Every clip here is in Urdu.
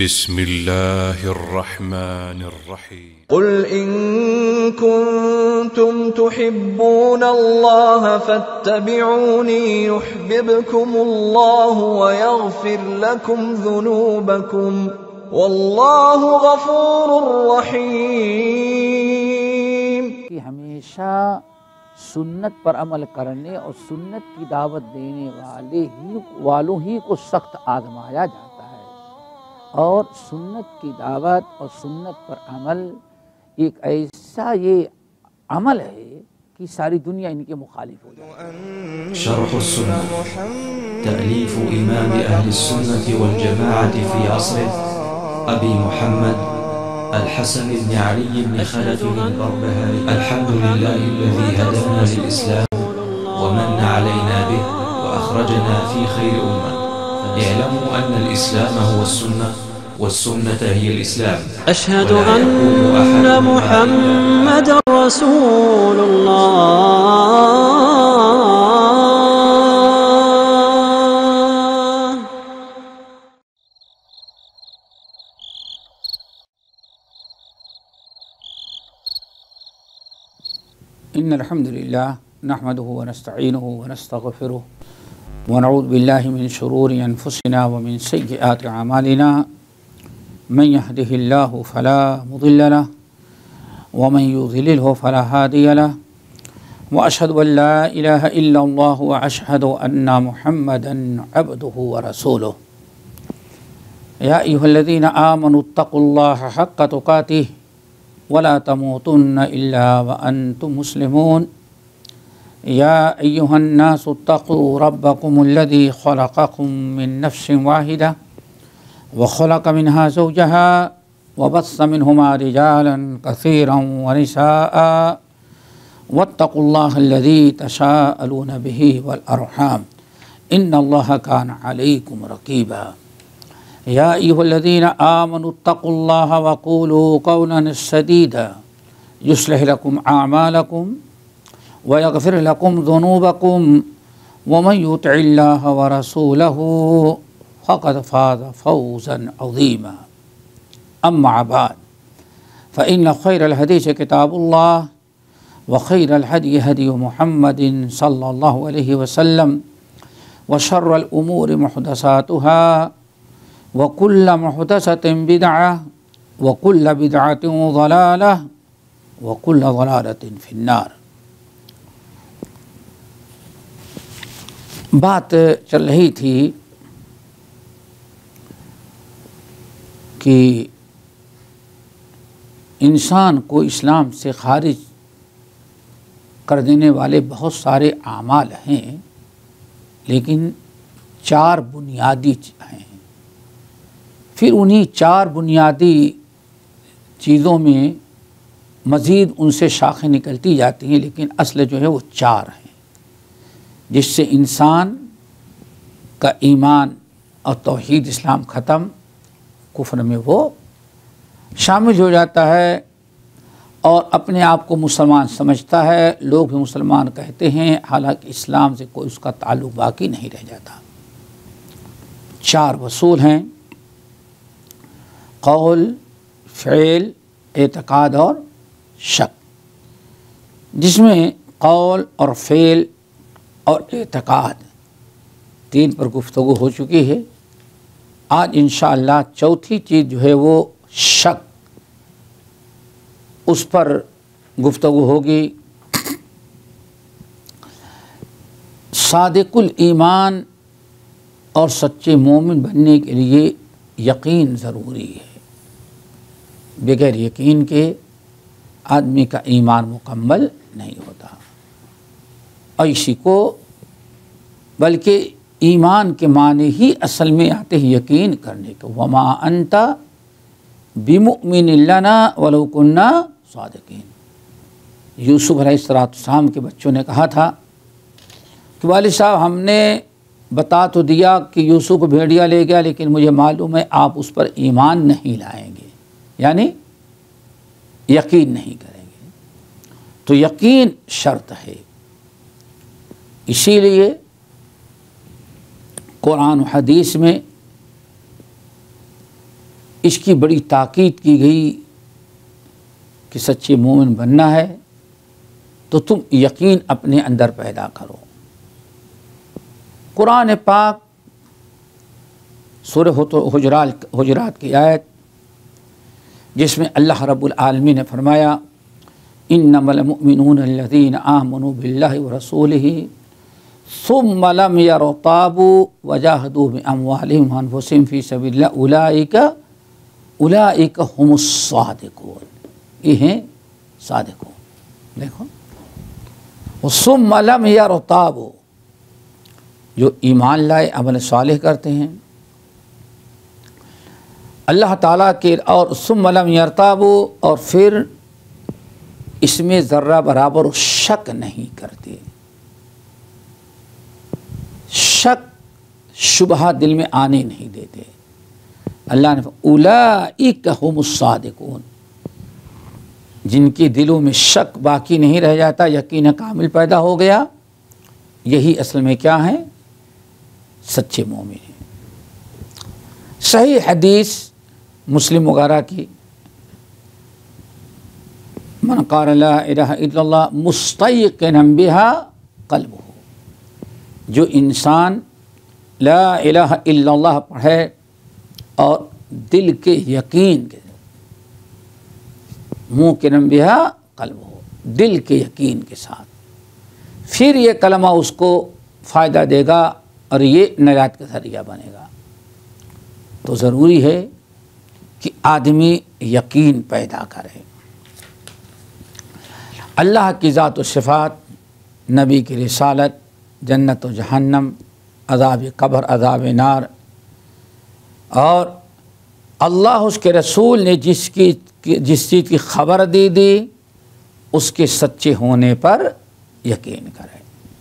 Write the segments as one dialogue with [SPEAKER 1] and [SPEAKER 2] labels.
[SPEAKER 1] بسم الله الرحمن الرحيم
[SPEAKER 2] قل إن كنتم تحبون الله فاتبعوني يحببكم الله ويغفر لكم ذنوبكم والله غفور رحيم.
[SPEAKER 3] کہ ہمیشہ سنت پر عمل کرنے اور سنت کی دعوت دینے والوں ہی کو سخت آزمایا جاتا ہے، اور سنت کی دعوت اور سنت پر عمل ایک ایسا یہ عمل ہے کہ ساری دنیا ان کے مخالف ہو جائے.
[SPEAKER 4] شرح السنة تأليف إمام أهل السنة والجماعة في عصره أبي محمد الحسن بن علي بن خلف البربهاري. الحمد لله الذي هدانا للإسلام ومن علينا به وأخرجنا في خير أمة. اعلموا أن الإسلام هو السنة والسنة هي الإسلام.
[SPEAKER 5] أشهد أن محمد رسول الله.
[SPEAKER 3] إن الحمد لله نحمده ونستعينه ونستغفره ونعوذ بالله من شرور أنفسنا ومن سيئات أعمالنا. من يهده الله فلا مضل له ومن يضلله فلا هادي له، وأشهد أن لا إله إلا الله وأشهد أن محمدا عبده ورسوله. يا أيها الذين آمنوا اتقوا الله حق تقاته ولا تموتن إلا وأنتم مسلمون. يا أيها الناس اتقوا ربكم الذي خلقكم من نفس واحدة وخلق منها زوجها وبث منهما رجالا كثيرا ونساء واتقوا الله الذي تساءلون به والأرحام إن الله كان عليكم رقيبا. يا أيها الذين آمنوا اتقوا الله وقولوا قولا سديدا يصلح لكم أعمالكم ويغفر لكم ذنوبكم ومن يطع الله ورسوله فقد فاز فوزا عظيما. أما بعد فإن خير الحديث كتاب الله وخير الهدي هدي محمد صلى الله عليه وسلم وشر الأمور محدثاتها وكل محدثة بدعة وكل بدعة ضلالة وكل ضلالة في النار. بات چل رہی تھی کہ انسان کو اسلام سے خارج کر دینے والے بہت سارے اعمال ہیں، لیکن 4 بنیادی ہیں. پھر انہی 4 بنیادی چیزوں میں مزید ان سے شاخیں نکلتی جاتی ہیں، لیکن اصل جو ہے وہ 4 ہیں، جس سے انسان کا ایمان اور توحید اسلام ختم، کفر میں وہ شامل ہو جاتا ہے اور اپنے آپ کو مسلمان سمجھتا ہے. لوگ بھی مسلمان کہتے ہیں، حالانکہ اسلام سے کوئی اس کا تعلق باقی نہیں رہ جاتا. 4 اصول ہیں: قول، فعل، اعتقاد اور شک. جس میں قول اور فعل اور اعتقاد 3 پر گفتگو ہو چکی ہے. آج انشاءاللہ چوتھی چیز جو ہے وہ شک، اس پر گفتگو ہوگی. صادق الایمان اور سچے مومن بننے کے لیے یقین ضروری ہے. بغیر یقین کے آدمی کا ایمان مکمل نہیں ہوتا. اور اسی کو بلکہ ایمان کے معنی ہی اصل میں آتے ہیں یقین کرنے کے. وما انت بمؤمن لنا ولو كنا صادقین. یوسف علیہ السلام کے بچوں نے کہا تھا کہ والد صاحب ہم نے بتا تو دیا کہ یوسف کو بھیڑیا لے گیا، لیکن مجھے معلوم ہے آپ اس پر ایمان نہیں لائیں گے، یعنی یقین نہیں کریں گے. تو یقین شرط ہے. اسی لیے قرآن و حدیث میں اس کی بڑی تاکید کی گئی کہ سچے مومن بننا ہے تو تم یقین اپنے اندر پیدا کرو۔ قرآن پاک سورہ حجرات کی آیت جس میں اللہ رب العالمین نے فرمایا انما المؤمنون الذین آمنوا باللہ ورسولہ ثم لم يرتابوا وجاہدوا باموالہم وانفسہم فی سبیل اللہ اولئک هم الصادقون، یہ ہیں صادقون۔ دیکھو ثم لم يرتابوا، جو ایمان لائے عمل صالح کرتے ہیں اللہ تعالیٰ کے، اور ثم لم يرتابوا، اور پھر اس میں ذرہ برابر شک نہیں کرتے، شک شبہ دل میں آنے نہیں دیتے۔ اللہ نے اولئک هم الصادقون، جن کے دلوں میں شک باقی نہیں رہ جاتا، یقین کامل پیدا ہو گیا، یہی اصل میں کیا ہیں؟ سچے مومن ہیں۔ صحیح حدیث مسلم وغیرہ کی، من قال لا الہ الا اللہ مستیقنا بها قلبہ، جو انسان لا الہ الا اللہ پڑھے اور دل کے یقین کے، موقنا بها قلبہ، دل کے یقین کے ساتھ، پھر یہ کلمہ اس کو فائدہ دے گا اور یہ نجات کا ذریعہ بنے گا۔ تو ضروری ہے کہ آدمی یقین پیدا کرے، اللہ کی ذات و صفات، نبی کی رسالت، جنت و جہنم، عذاب قبر، عذاب نار، اور اللہ اس کے رسول نے جس چیز کی خبر دی اس کے سچے ہونے پر یقین کرے۔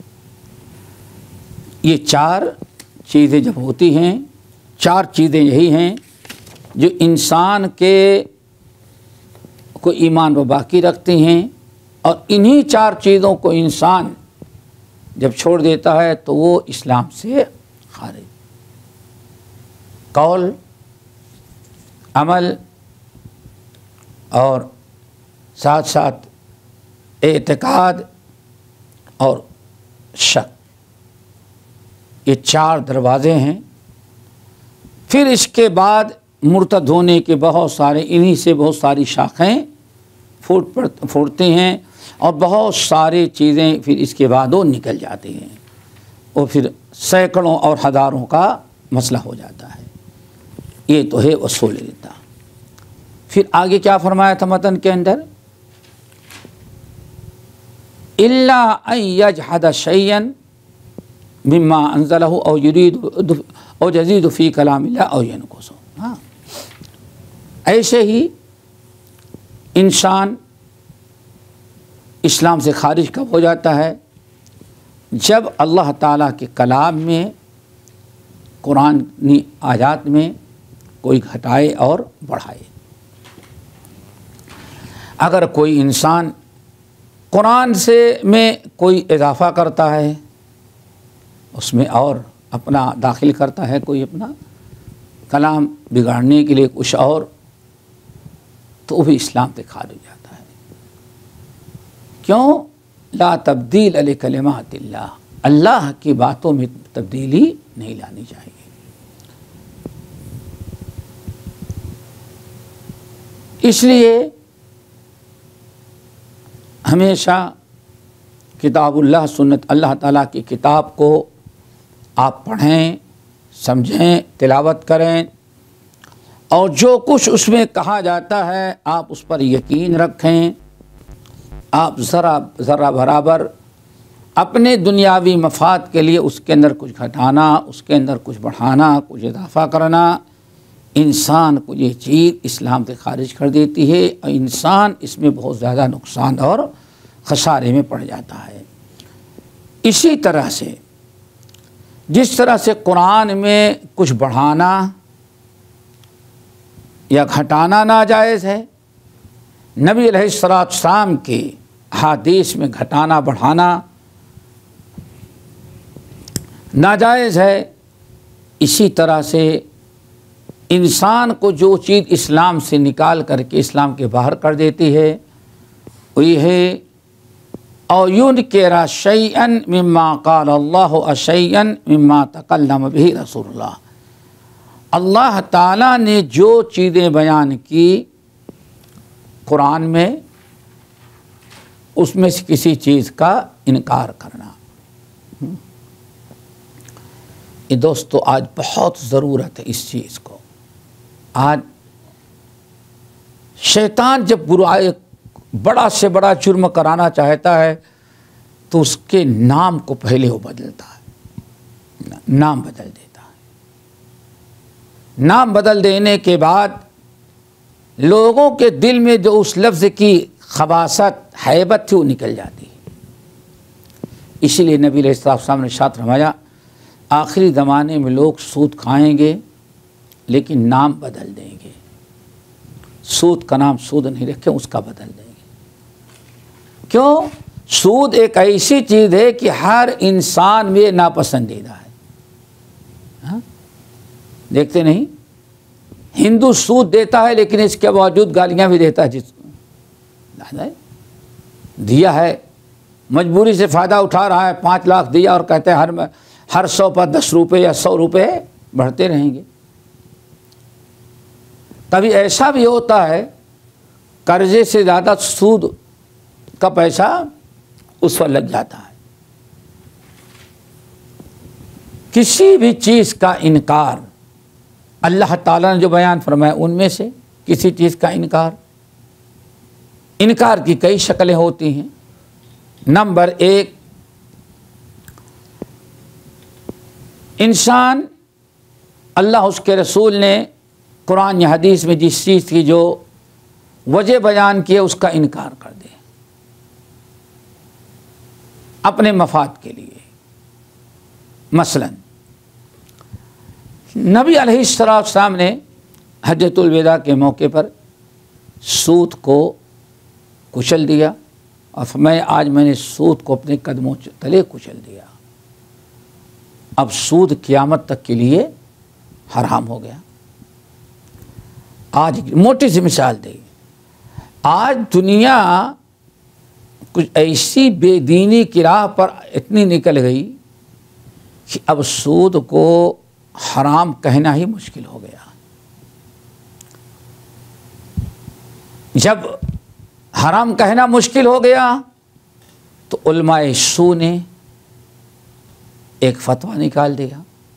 [SPEAKER 3] یہ چار چیزیں جب ہوتی ہیں، چار چیزیں یہی ہیں جو انسان کے کو ایمان و باقی رکھتی ہیں، اور انہی چار چیزوں کو انسان جب چھوڑ دیتا ہے تو وہ اسلام سے خارج۔ قول، عمل اور ساتھ ساتھ اعتقاد اور شک، یہ چار دروازے ہیں۔ پھر اس کے بعد مرتد ہونے کے بہت سارے، انہی سے بہت ساری شاخیں پھوٹتی ہیں، اور بہت ساری چیزیں پھر اس کے بعد وہ نکل جاتی ہیں، اور پھر سینکڑوں اور ہزاروں کا مسئلہ ہو جاتا ہے۔ یہ تو ہے اصول ردہ۔ پھر آگے کیا فرمایا تھا متن کے اندر؟ الا ان یجحد شیئا مما انزلہ او یرید او یزید فی کلام اللہ او ینقص۔ ہاں، ایسے ہی انسان اسلام سے خارج کب ہو جاتا ہے؟ جب اللہ تعالیٰ کے کلام میں، قرآنی آیات میں کوئی گھٹائے اور بڑھائے۔ اگر کوئی انسان قرآن سے میں کوئی اضافہ کرتا ہے، اس میں اور اپنا داخل کرتا ہے، کوئی اپنا کلام بگاڑنے کے لیے کچھ اور، تو وہ بھی اسلام سے خارج ہو جاتا ہے۔ کیوں؟ لا تبدیل لکلمات اللہ، اللہ کی باتوں میں تبدیلی نہیں لانی چاہیے۔ اس لیے ہمیشہ کتاب اللہ، سنت اللہ تعالیٰ کی کتاب کو آپ پڑھیں، سمجھیں، تلاوت کریں، اور جو کچھ اس میں کہا جاتا ہے آپ اس پر یقین رکھیں۔ آپ ذرا برابر اپنے دنیاوی مفاد کے لیے اس کے اندر کچھ گھٹانا، اس کے اندر کچھ بڑھانا، کچھ اضافہ کرنا، انسان کو یہ چیز اسلام سے خارج کر دیتی ہے، اور انسان اس میں بہت زیادہ نقصان اور خسارے میں پڑ جاتا ہے۔ اسی طرح سے جس طرح سے قرآن میں کچھ بڑھانا یا گھٹانا ناجائز ہے، نبی علیہ السلام کے حدیث میں گھٹانا بڑھانا ناجائز ہے، اسی طرح سے انسان کو جو چیز اسلام سے نکال کر کے اسلام کے باہر کر دیتی ہے وہ یہ ہے او ينکر شیئا مما قال اللہ شیئا مما تکلم به رسول اللہ. اللہ تعالیٰ نے جو چیزیں بیان کی قرآن میں اس میں سے کسی چیز کا انکار کرنا. یہ دوستو آج بہت ضرورت ہے اس چیز کو. آج شیطان جب برائی بڑا سے بڑا جرم کرانا چاہتا ہے تو اس کے نام کو پہلے وہ بدلتا ہے، نام بدل دیتا ہے. نام بدل دینے کے بعد لوگوں کے دل میں جو اس لفظ کی خباثت ہیبت تھی وہ نکل جاتی ہے. اسی لیے نبی علیہ السلام نے ارشاد فرمایا آخری زمانے میں لوگ سود کھائیں گے لیکن نام بدل دیں گے. سود کا نام سود نہیں رکھیں، اس کا بدل دیں گے. کیوں؟ سود ایک ایسی چیز ہے کہ ہر انسان میں ناپسندیدہ ہے. ہاں؟ دیکھتے نہیں ہندو سود دیتا ہے لیکن اس کے باوجود گالیاں بھی دیتا ہے. جس دیا ہے مجبوری سے فائدہ اٹھا رہا ہے، 5 لاکھ دیا اور کہتے ہیں ہر 100 پر 10 روپے یا 100 روپے بڑھتے رہیں گے. کبھی ایسا بھی ہوتا ہے قرضے سے زیادہ سود کا پیسہ اس پر لگ جاتا ہے. کسی بھی چیز کا انکار اللہ تعالیٰ نے جو بیان فرمایا ان میں سے کسی چیز کا انکار کی کئی شکلیں ہوتی ہیں. نمبر 1، انسان اللہ اس کے رسول نے قرآن یا حدیث میں جس چیز کی جو وجہ بیان کی ہے اس کا انکار کر دے اپنے مفاد کے لیے. مثلا نبی علیہ السلام نے حجۃ الوداع کے موقع پر سود کو کچل دیا اور فرمایا آج میں نے سود کو اپنے قدموں تلے کچل دیا. اب سود قیامت تک کے لیے حرام ہو گیا. آج موٹی سی مثال دے، آج دنیا کچھ ایسی بے دینی کی راہ پر اتنی نکل گئی کہ اب سود کو حرام کہنا ہی مشکل ہو گیا. جب حرام کہنا مشکل ہو گیا تو علماء سو نے ایک فتویٰ نکال دیا.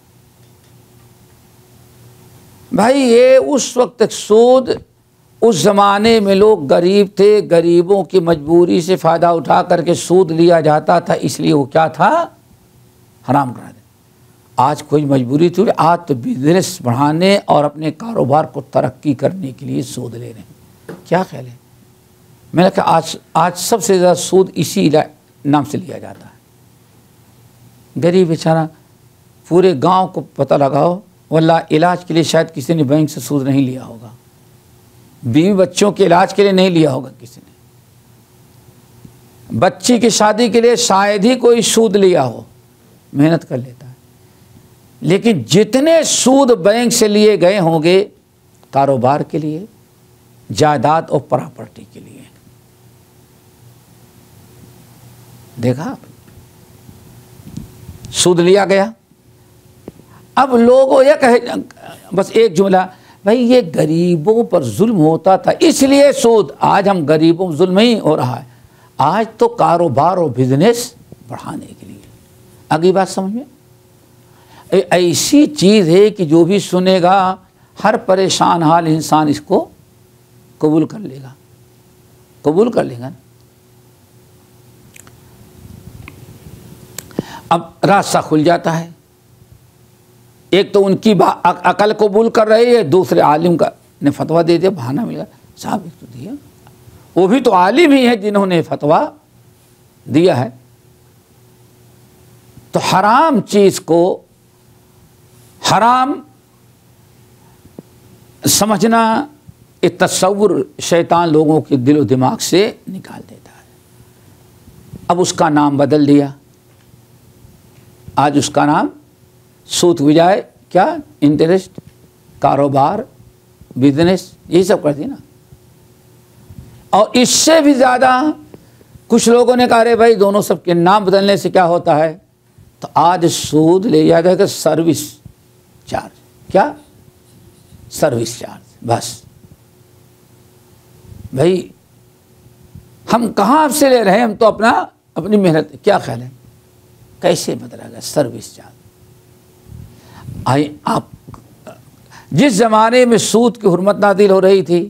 [SPEAKER 3] بھائی یہ اس وقت تک سود، اس زمانے میں لوگ غریب تھے، غریبوں کی مجبوری سے فائدہ اٹھا کر کے سود لیا جاتا تھا، اس لیے وہ کیا تھا؟ حرام کرا دیا. آج کوئی مجبوری تھی، آج تو بزنس بڑھانے اور اپنے کاروبار کو ترقی کرنے کے لیے سود لے رہے ہیں. کیا خیال ہے؟ میں نے کہا آج سب سے زیادہ سود اسی نام سے لیا جاتا ہے. غریب بیچارہ، پورے گاؤں کو پتہ لگاؤ واللہ علاج کے لیے شاید کسی نے بینک سے سود نہیں لیا ہوگا، بیوی بچوں کے علاج کے لیے نہیں لیا ہوگا کسی نے، بچی کی شادی کے لیے شاید ہی کوئی سود لیا ہو، محنت کر لیتا ہے. لیکن جتنے سود بینک سے لیے گئے ہوں گے کاروبار کے لیے، جائیداد اور پراپرٹی کے لیے. دیکھا سود لیا گیا. اب لوگوں یہ کہے بس ایک جملہ، بھائی یہ غریبوں پر ظلم ہوتا تھا اس لیے سود، آج ہم غریبوں پر ظلم نہیں ہو رہا ہے، آج تو کاروبار اور بزنس بڑھانے کے لیے. اگلی بات سمجھ میں؟ ایسی چیز ہے کہ جو بھی سنے گا ہر پریشان حال انسان اس کو قبول کر لے گا، قبول کر لے گا. اب راستہ کھل جاتا ہے. ایک تو ان کی عقل قبول کر رہی ہے، دوسرے عالم کا نے فتویٰ دے دیا، بہانہ مل گیا. صاحب ایک تو دیا، وہ بھی تو عالم ہی ہیں جنہوں نے فتویٰ دیا ہے. تو حرام چیز کو حرام سمجھنا، یہ تصور شیطان لوگوں کے دل و دماغ سے نکال دیتا ہے. اب اس کا نام بدل دیا. آج اس کا نام سود بجائے کیا؟ انٹرسٹ، کاروبار، بزنس، یہی سب کرتی نا. اور اس سے بھی زیادہ کچھ لوگوں نے کہا ارے بھائی دونوں سب کے نام بدلنے سے کیا ہوتا ہے، تو آج سود لے جاتا ہے کہ سروس چارج. کیا؟ Service charge. بس بھائی ہم کہاں آپ سے لے رہے ہیں، ہم تو اپنی محنت. کیا خیال ہے کیسے بدلا گا سروس چارج؟ آپ جس زمانے میں سود کی حرمت نازل ہو رہی تھی،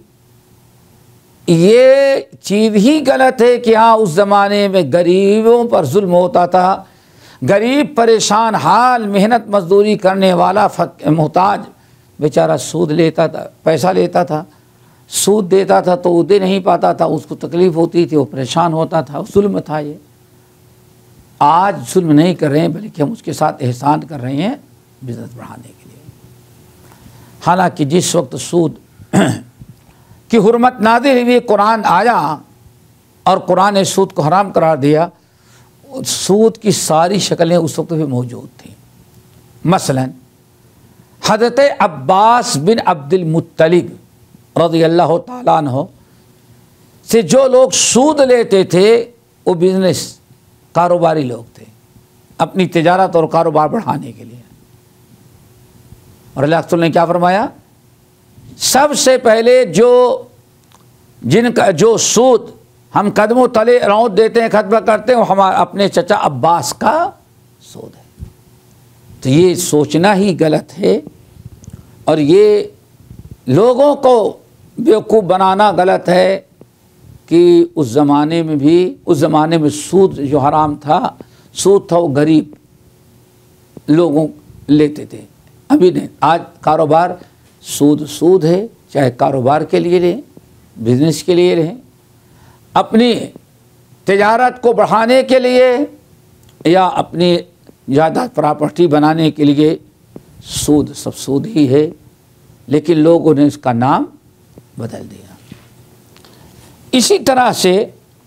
[SPEAKER 3] یہ چیز ہی غلط ہے کہ ہاں اس زمانے میں غریبوں پر ظلم ہوتا تھا. غریب پریشان حال محنت مزدوری کرنے والا محتاج بیچارہ سود لیتا تھا، پیسہ لیتا تھا، سود دیتا تھا تو وہ دے نہیں پاتا تھا، اس کو تکلیف ہوتی تھی، وہ پریشان ہوتا تھا. ظلم تھا یہ. آج ظلم نہیں کر رہے ہیں بلکہ ہم اس کے ساتھ احسان کر رہے ہیں بزنس بڑھانے کے لیے. حالانکہ جس وقت سود کی حرمت نازل ہوئی، قرآن آیا اور قرآن نے سود کو حرام قرار دیا، سود کی ساری شکلیں اس وقت بھی موجود تھیں. مثلا حضرت عباس بن عبد المطلب رضی اللہ تعالیٰ عنہ سے جو لوگ سود لیتے تھے وہ بزنس کاروباری لوگ تھے، اپنی تجارت اور کاروبار بڑھانے کے لیے. اور اللہ رسول نے کیا فرمایا؟ سب سے پہلے جن کا جو سود ہم قدموں تلے رونت دیتے ہیں، ختم کرتے ہیں، وہ ہمارے اپنے چچا عباس کا سود ہے. تو یہ سوچنا ہی غلط ہے اور یہ لوگوں کو بیوقوف بنانا غلط ہے کہ اس زمانے میں سود جو حرام تھا، سود تھا وہ غریب لوگوں لیتے تھے. ابھی نہیں، آج کاروبار سود ہے، چاہے کاروبار کے لیے لیں، بزنس کے لیے لیں، اپنی تجارت کو بڑھانے کے لیے یا اپنی جائیداد پراپرٹی بنانے کے لیے سب سود ہی ہے. لیکن لوگوں نے اس کا نام بدل دیا. اسی طرح سے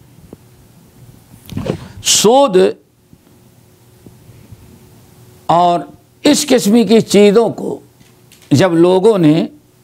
[SPEAKER 3] سود اور اس قسم کی چیزوں کو جب لوگوں نے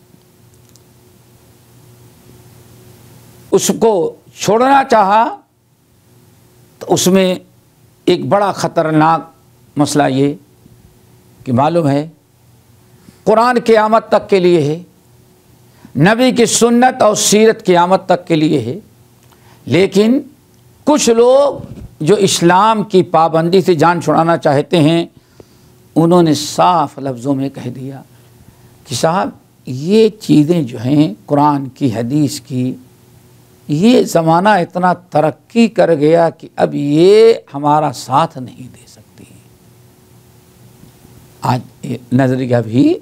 [SPEAKER 3] اس کو چھوڑنا چاہا تو اس میں ایک بڑا خطرناک مسئلہ یہ کہ معلوم ہے قرآن قیامت تک کے لیے ہے، نبی کی سنت اور سیرت قیامت تک کے لیے ہے. لیکن کچھ لوگ جو اسلام کی پابندی سے جان چھڑانا چاہتے ہیں، انہوں نے صاف لفظوں میں کہہ دیا کہ صاحب یہ چیزیں جو ہیں قرآن کی، حدیث کی، یہ زمانہ اتنا ترقی کر گیا کہ اب یہ ہمارا ساتھ نہیں دے سکتی. آج نظریہ بھی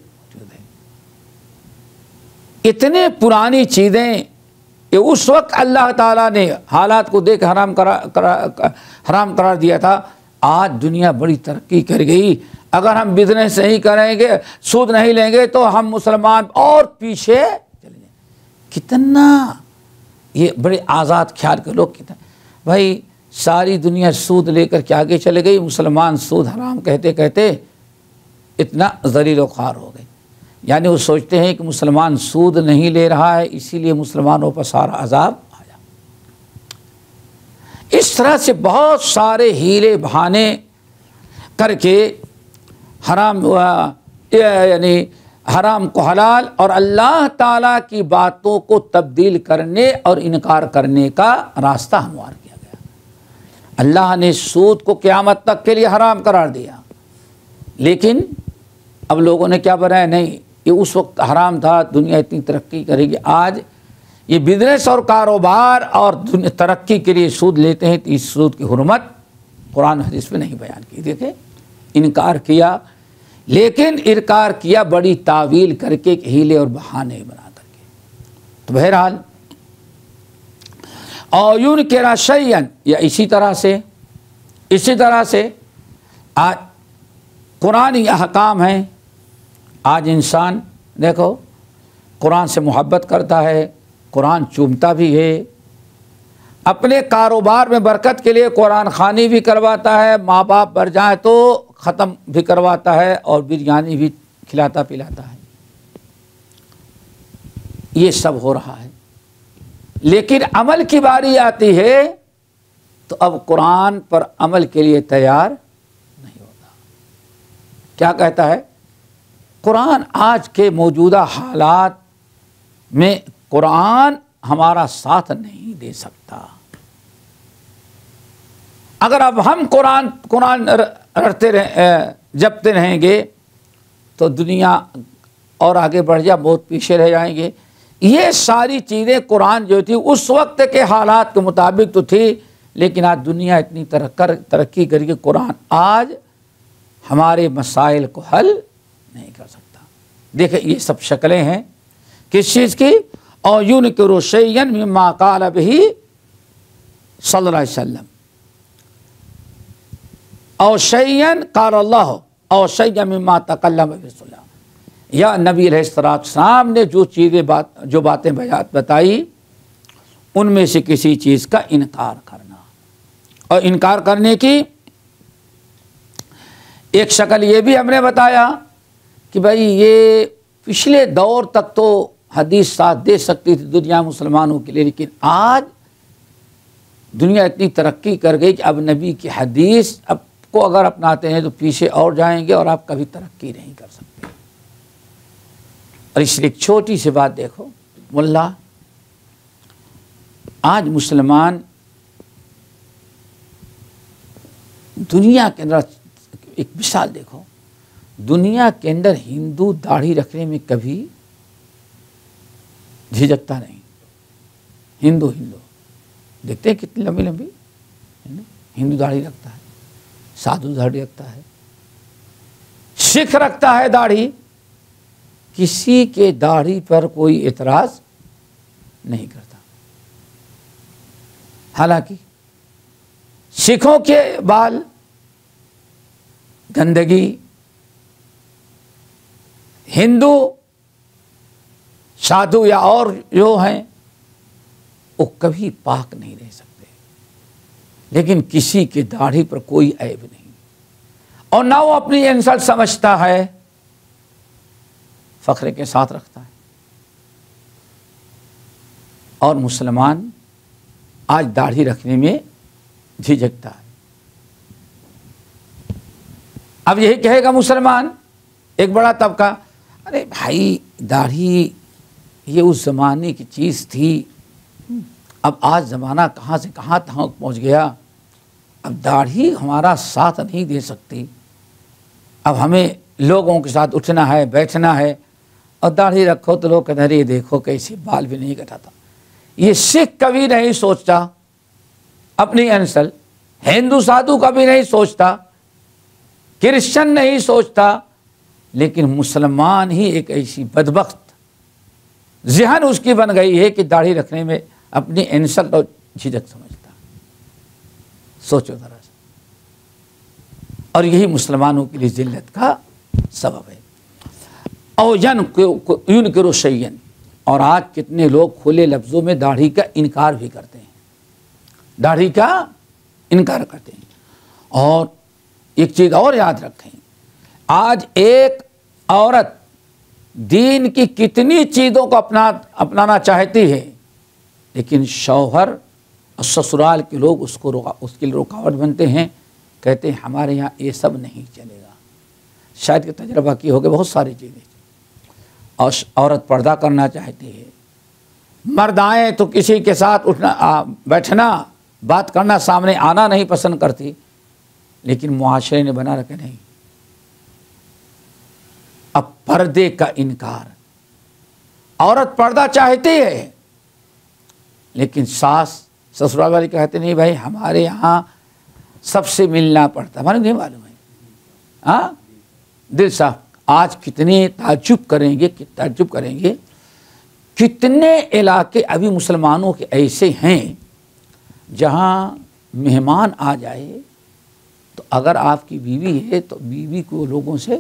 [SPEAKER 3] اتنے پرانی چیزیں کہ اس وقت اللہ تعالیٰ نے حالات کو دیکھ حرام قرار دیا تھا. آج دنیا بڑی ترقی کر گئی. اگر ہم بزنس نہیں کریں گے، سود نہیں لیں گے تو ہم مسلمان اور پیچھے چلے جائیں. کتنا یہ بڑے آزاد خیال کے لوگ کتنا بھائی ساری دنیا سود لے کر کے آگے چلے گئی، مسلمان سود حرام کہتے کہتے اتنا ذلیل و خوار ہو گئے. یعنی وہ سوچتے ہیں کہ مسلمان سود نہیں لے رہا ہے اسی لیے مسلمانوں پر سارا عذاب آیا. اس طرح سے بہت سارے ہیلے بہانے کر کے حرام کو حلال اور اللہ تعالیٰ کی باتوں کو تبدیل کرنے اور انکار کرنے کا راستہ ہموار کیا گیا. اللہ نے سود کو قیامت تک کے لیے حرام قرار دیا، لیکن اب لوگوں نے کیا بنایا؟ نہیں، یہ اس وقت حرام تھا، دنیا اتنی ترقی کرے گی. آج یہ بزنس اور کاروبار اور ترقی کے لیے سود لیتے ہیں، تو اس سود کی حرمت قرآن حدیث میں نہیں بیان کی. دیکھیں انکار کیا، لیکن انکار کیا بڑی تعویل کر کے، ہیلے اور بہانے بنا کر کے. تو بہرحال اعین کرا شیئن، یا اسی طرح سے آج قرآن یہ احکام ہیں. آج انسان دیکھو قرآن سے محبت کرتا ہے، قرآن چومتا بھی ہے، اپنے کاروبار میں برکت کے لیے قرآن خوانی بھی کرواتا ہے، ماں باپ مر جائیں تو ختم بھی کرواتا ہے اور بریانی بھی کھلاتا پلاتا ہے. یہ سب ہو رہا ہے، لیکن عمل کی باری آتی ہے تو اب قرآن پر عمل کے لیے تیار نہیں ہوتا۔ کیا کہتا ہے قرآن؟ آج کے موجودہ حالات میں قرآن ہمارا ساتھ نہیں دے سکتا۔ اگر اب ہم قرآن رٹتے جپتے رہیں گے تو دنیا اور آگے بڑھ جائے، بہت پیچھے رہ جائیں گے۔ یہ ساری چیزیں قرآن جو تھی اس وقت کے حالات کے مطابق تو تھی، لیکن آج دنیا اتنی ترقی کر کے قرآن آج ہمارے مسائل کو حل نہیں کر سکتا۔ دیکھیں یہ سب شکلیں ہیں کس چیز کی؟ اور یونکر شیئا مما قال بہ صلی اللہ علیہ وسلم، اور شیئا قال اللہ، اور شیئا مما تکلم بہ رسول اللہ، یا نبی علیہ السلام نے جو باتیں بتائی ان میں سے کسی چیز کا انکار کرنا۔ اور انکار کرنے کی ایک شکل یہ بھی ہم نے بتایا کہ بھائی یہ پچھلے دور تک تو حدیث ساتھ دے سکتی تھی دنیا مسلمانوں کے لیے، لیکن آج دنیا اتنی ترقی کر گئی کہ اب نبی کی حدیث اب کو اگر اپناتے ہیں تو پیچھے اور جائیں گے اور آپ کبھی ترقی نہیں کر سکتے۔ اور اس لیے ایک چھوٹی سی بات دیکھو ملا، آج مسلمان دنیا کے اندر ایک مثال دیکھو، دنیا کے اندر ہندو داڑھی رکھنے میں کبھی جھجکتا نہیں۔ ہندو دیکھتے ہیں کتنی لمبی لمبی ہندو داڑھی رکھتا ہے، سادھو داڑھی رکھتا ہے، سکھ رکھتا ہے داڑھی، کسی کے داڑھی پر کوئی اعتراض نہیں کرتا۔ حالانکہ سکھوں کے بال گندگی، ہندو سادھو یا اور جو ہیں وہ کبھی پاک نہیں رہ سکتے، لیکن کسی کی داڑھی پر کوئی عیب نہیں، اور نہ وہ اپنی انسلٹ سمجھتا ہے، فخر کے ساتھ رکھتا ہے۔ اور مسلمان آج داڑھی رکھنے میں جھجکتا ہے۔ اب یہی کہے گا مسلمان ایک بڑا طبقہ، ارے بھائی داڑھی یہ اس زمانے کی چیز تھی، اب آج زمانہ کہاں سے کہاں تک پہنچ گیا، اب داڑھی ہمارا ساتھ نہیں دے سکتی، اب ہمیں لوگوں کے ساتھ اٹھنا ہے بیٹھنا ہے، اور داڑھی رکھو تو لوگ کہتے ہیں یہ دیکھو کیسے بال بھی نہیں کٹاتا۔ یہ سکھ کبھی نہیں سوچتا اپنی انسل، ہندو سادھو کبھی نہیں سوچتا، کرسچن نہیں سوچتا، لیکن مسلمان ہی ایک ایسی بدبخت ذہن اس کی بن گئی ہے کہ داڑھی رکھنے میں اپنی انسل اور جھجک سمجھتا۔ سوچو ذرا سا، اور یہی مسلمانوں کے لیے ذلت کا سبب ہے۔ اور ینکر شیئا، اور آج کتنے لوگ کھلے لفظوں میں داڑھی کا انکار بھی کرتے ہیں، داڑھی کا انکار کرتے ہیں۔ اور ایک چیز اور یاد رکھیں، آج ایک عورت دین کی کتنی چیزوں کو اپنانا چاہتی ہے، لیکن شوہر اور سسرال کے لوگ اس کے لیے رکاوٹ بنتے ہیں، کہتے ہیں ہمارے یہاں یہ سب نہیں چلے گا۔ شاید کہ تجربہ کی ہوگا بہت ساری چیزیں، اور عورت پردہ کرنا چاہتی ہے، مرد آئیں تو کسی کے ساتھ اٹھنا بیٹھنا بات کرنا سامنے آنا نہیں پسند کرتی، لیکن معاشرے نے بنا رکھے نہیں۔ اب پردے کا انکار، عورت پردہ چاہتی ہے لیکن ساس سسرال والی کہتے نہیں بھائی ہمارے یہاں سب سے ملنا پڑتا، ہمارے نہیں معلوم ہے۔ ہاں دل صاحب، آج کتنے تعجب کریں گے کتنے علاقے ابھی مسلمانوں کے ایسے ہیں جہاں مہمان آ جائے تو اگر آپ کی بیوی ہے تو بیوی کو لوگوں سے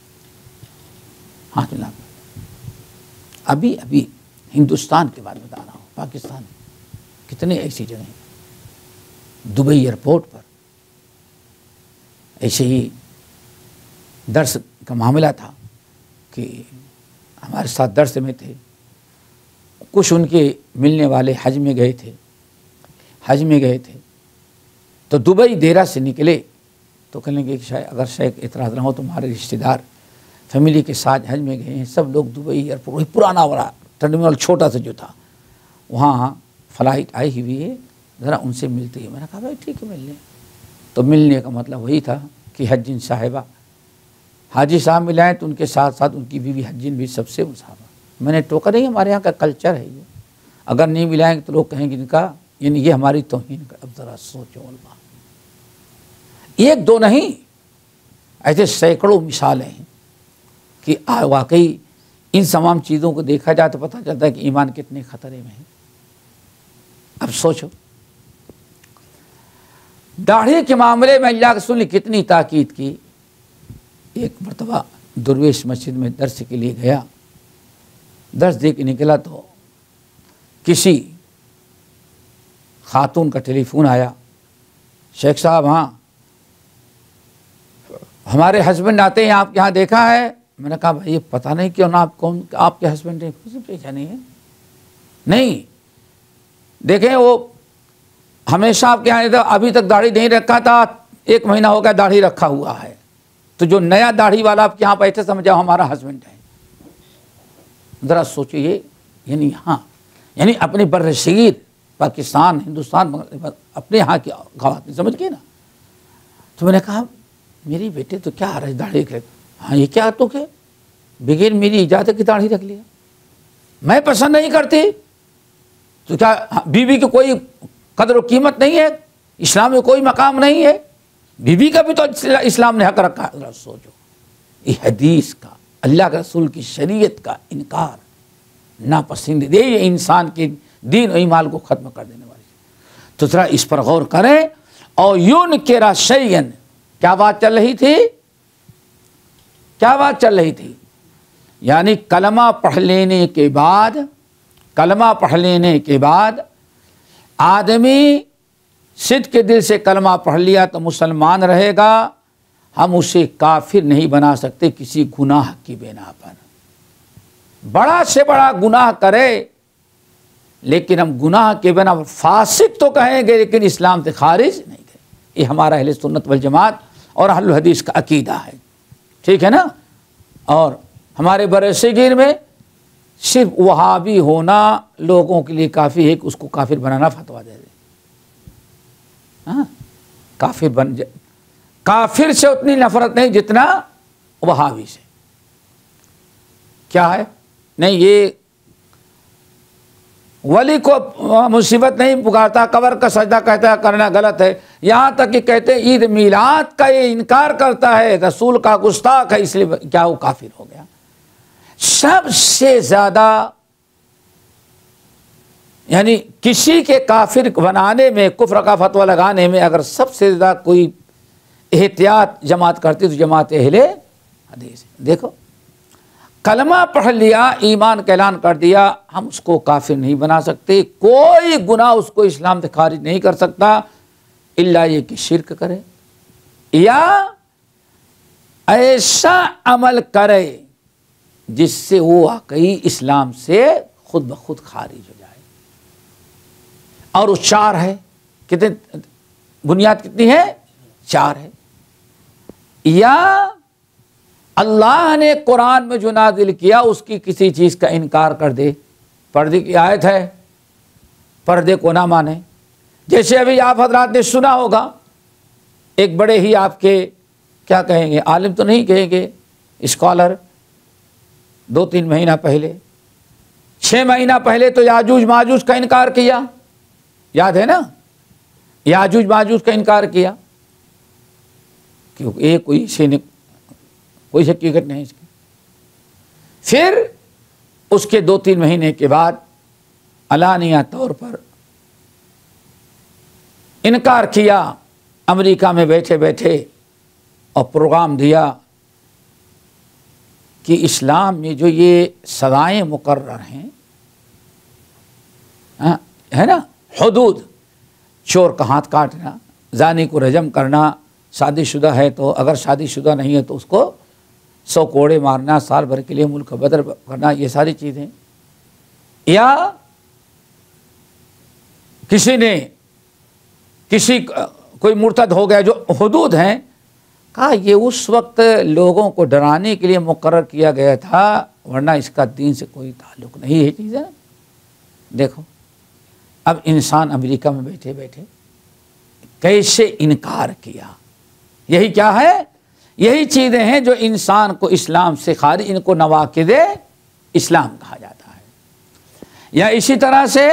[SPEAKER 3] ہاتھ ملا۔ ابھی ہندوستان کے بارے میں بتا رہا ہوں، پاکستان کتنے ایسی جگہیں ہیں، دبئی ایئرپورٹ پر ایسے ہی درس کا معاملہ تھا کہ ہمارے ساتھ درس میں تھے، کچھ ان کے ملنے والے حج میں گئے تھے تو دبئی دیرہ سے نکلے تو کہنے لگے کہ شاید اگر شیخ اعتراض نہ ہو تمہارے رشتہ دار فیملی کے ساتھ حج میں گئے ہیں، سب لوگ دبئی ایئرپورٹ پرانا والا ٹرمینل چھوٹا سا جو تھا وہاں فلائٹ آئی ہوئی ہے، ذرا ان سے ملتے ہی۔ میں نے کہا بھائی ٹھیک ہے مل لیں۔ تو ملنے کا مطلب وہی تھا کہ حجین صاحبہ حاجی صاحب ملائیں تو ان کے ساتھ ساتھ ان کی بیوی حجین بھی سب سے مصاحبہ۔ میں نے ٹوکا نہیں، ہمارے یہاں کا کلچر ہے یہ، اگر نہیں ملائیں گے تو لوگ کہیں گے ان کا یعنی یہ ہماری توہین کر۔ اب ذرا سوچو اللہ، ایک دو نہیں ایسے سینکڑوں مثالیں ہیں کہ واقعی ان تمام چیزوں کو دیکھا جائے تو پتہ چلتا ہے کہ ایمان کتنے خطرے میں ہے۔ اب سوچو داڑھی کے معاملے میں اللہ کے رسول نے کتنی تاکید کی۔ ایک مرتبہ درویش مسجد میں درس کے لیے گیا، درس دے کے نکلا تو کسی خاتون کا ٹیلی فون آیا، شیخ صاحب ہاں ہمارے ہسبینڈ آتے ہیں آپ کے یہاں دیکھا ہے؟ میں نے کہا بھائی پتہ نہیں کیوں نہ آپ کے ہسبینڈ نہیں ہے؟ نہیں دیکھیں وہ ہمیشہ آپ کے یہاں ابھی تک داڑھی نہیں رکھا تھا، 1 مہینہ ہو گیا داڑھی رکھا ہوا ہے، تو جو نیا داڑھی والا آپ کے یہاں بیٹھے سمجھا ہمارا ہسبینڈ ہے۔ ذرا سوچئے یعنی ہاں یعنی اپنے برصغیر پاکستان ہندوستان اپنے یہاں کی خواتین سمجھ گئے نا۔ تو میں نے کہا میری بیٹے تو کیا رہا ہے داڑھی رکھ، ہاں یہ کیا تو کہ بغیر میری اجازت کی داڑھی رکھ لیا، میں پسند نہیں کرتی تو کیا بیوی کی کوئی قدر و قیمت نہیں ہے؟ اسلام میں کوئی مقام نہیں ہے؟ بیوی کا بھی تو اسلام نے حق رکھا ہے۔ ذرا سوچو یہ حدیث کا اللہ کے رسول کی شریعت کا انکار ناپسندیدہ، یہ انسان کے دین و ایمان کو ختم کر دینے والی۔ تو ذرا اس پر غور کریں۔ اور یونکر شیئن، کیا بات چل رہی تھی؟ کیا بات چل رہی تھی؟ یعنی کلمہ پڑھ لینے کے بعد آدمی صدق کے دل سے کلمہ پڑھ لیا تو مسلمان رہے گا، ہم اسے کافر نہیں بنا سکتے کسی گناہ کی بنا پر۔ بڑا سے بڑا گناہ کرے لیکن ہم گناہ کے بنا فاسق تو کہیں گے لیکن اسلام سے خارج نہیں کریں۔ یہ ہمارا اہل سنت والجماعت اور اہل الحدیث کا عقیدہ ہے، ٹھیک ہے نا۔ اور ہمارے برصغیر میں صرف وہابی ہونا لوگوں کے لیے کافی ہے کہ اس کو کافر بنانا فتویٰ دے دے۔ ہاں کافر سے اتنی نفرت نہیں جتنا وہابی سے۔ کیا ہے؟ نہیں یہ ولی کو مصیبت نہیں پکارتا، قبر کا سجدہ کہتا ہے کرنا غلط ہے، یہاں تک کہ کہتے ہیں عید میلاد کا یہ انکار کرتا ہے، رسول کا گستاخ ہے، اس لیے کیا وہ کافر ہو گیا۔ سب سے زیادہ یعنی کسی کے کافر بنانے میں، کفر کا فتویٰ لگانے میں اگر سب سے زیادہ کوئی احتیاط جماعت کرتی تو جماعت اہل حدیث۔ دیکھو کلمہ پڑھ لیا، ایمان کا اعلان کر دیا، ہم اس کو کافر نہیں بنا سکتے، کوئی گناہ اس کو اسلام سے خارج نہیں کر سکتا الا یہ کہ شرک کرے یا ایسا عمل کرے جس سے وہ واقعی اسلام سے خود بخود خارج ہو جائے۔ اور وہ 4 ہے، کتنے بنیاد کتنی ہے؟ 4 ہے۔ یا اللہ نے قرآن میں جو نازل کیا اس کی کسی چیز کا انکار کر دے، پردے کی آیت ہے پردے کو نہ مانے۔ جیسے ابھی آپ حضرات نے سنا ہوگا ایک بڑے ہی آپ کے کیا کہیں گے، عالم تو نہیں کہیں گے، اسکالر 2-3 مہینہ پہلے 6 مہینہ پہلے تو یاجوج ماجوج کا انکار کیا، یاد ہے نا؟ یاجوج ماجوج کا انکار کیا کیونکہ کوئی حقیقت نہیں اس کی۔ پھر اس کے 2-3 مہینے کے بعد علانیہ طور پر انکار کیا، امریکہ میں بیٹھے بیٹھے اور پروگرام دیا کہ اسلام میں جو یہ سزائیں مقرر ہیں ہے نا، حدود، چور کا ہاتھ کاٹنا، زانی کو رجم کرنا، شادی شدہ ہے تو اگر شادی شدہ نہیں ہے تو اس کو 100 کوڑے مارنا، سال بھر کے لیے ملک بدر کرنا، یہ ساری چیزیں یا کوئی مرتد ہو گیا جو حدود ہیں، کہا یہ اس وقت لوگوں کو ڈرانے کے لیے مقرر کیا گیا تھا، ورنہ اس کا دین سے کوئی تعلق نہیں ہے چیز ہے۔ دیکھو اب انسان امریکہ میں بیٹھے بیٹھے کیسے انکار کیا، یہی کیا ہے، یہی چیزیں ہیں جو انسان کو اسلام سے خارج، ان کو نواقض اسلام کہا جاتا ہے۔ یا اسی طرح سے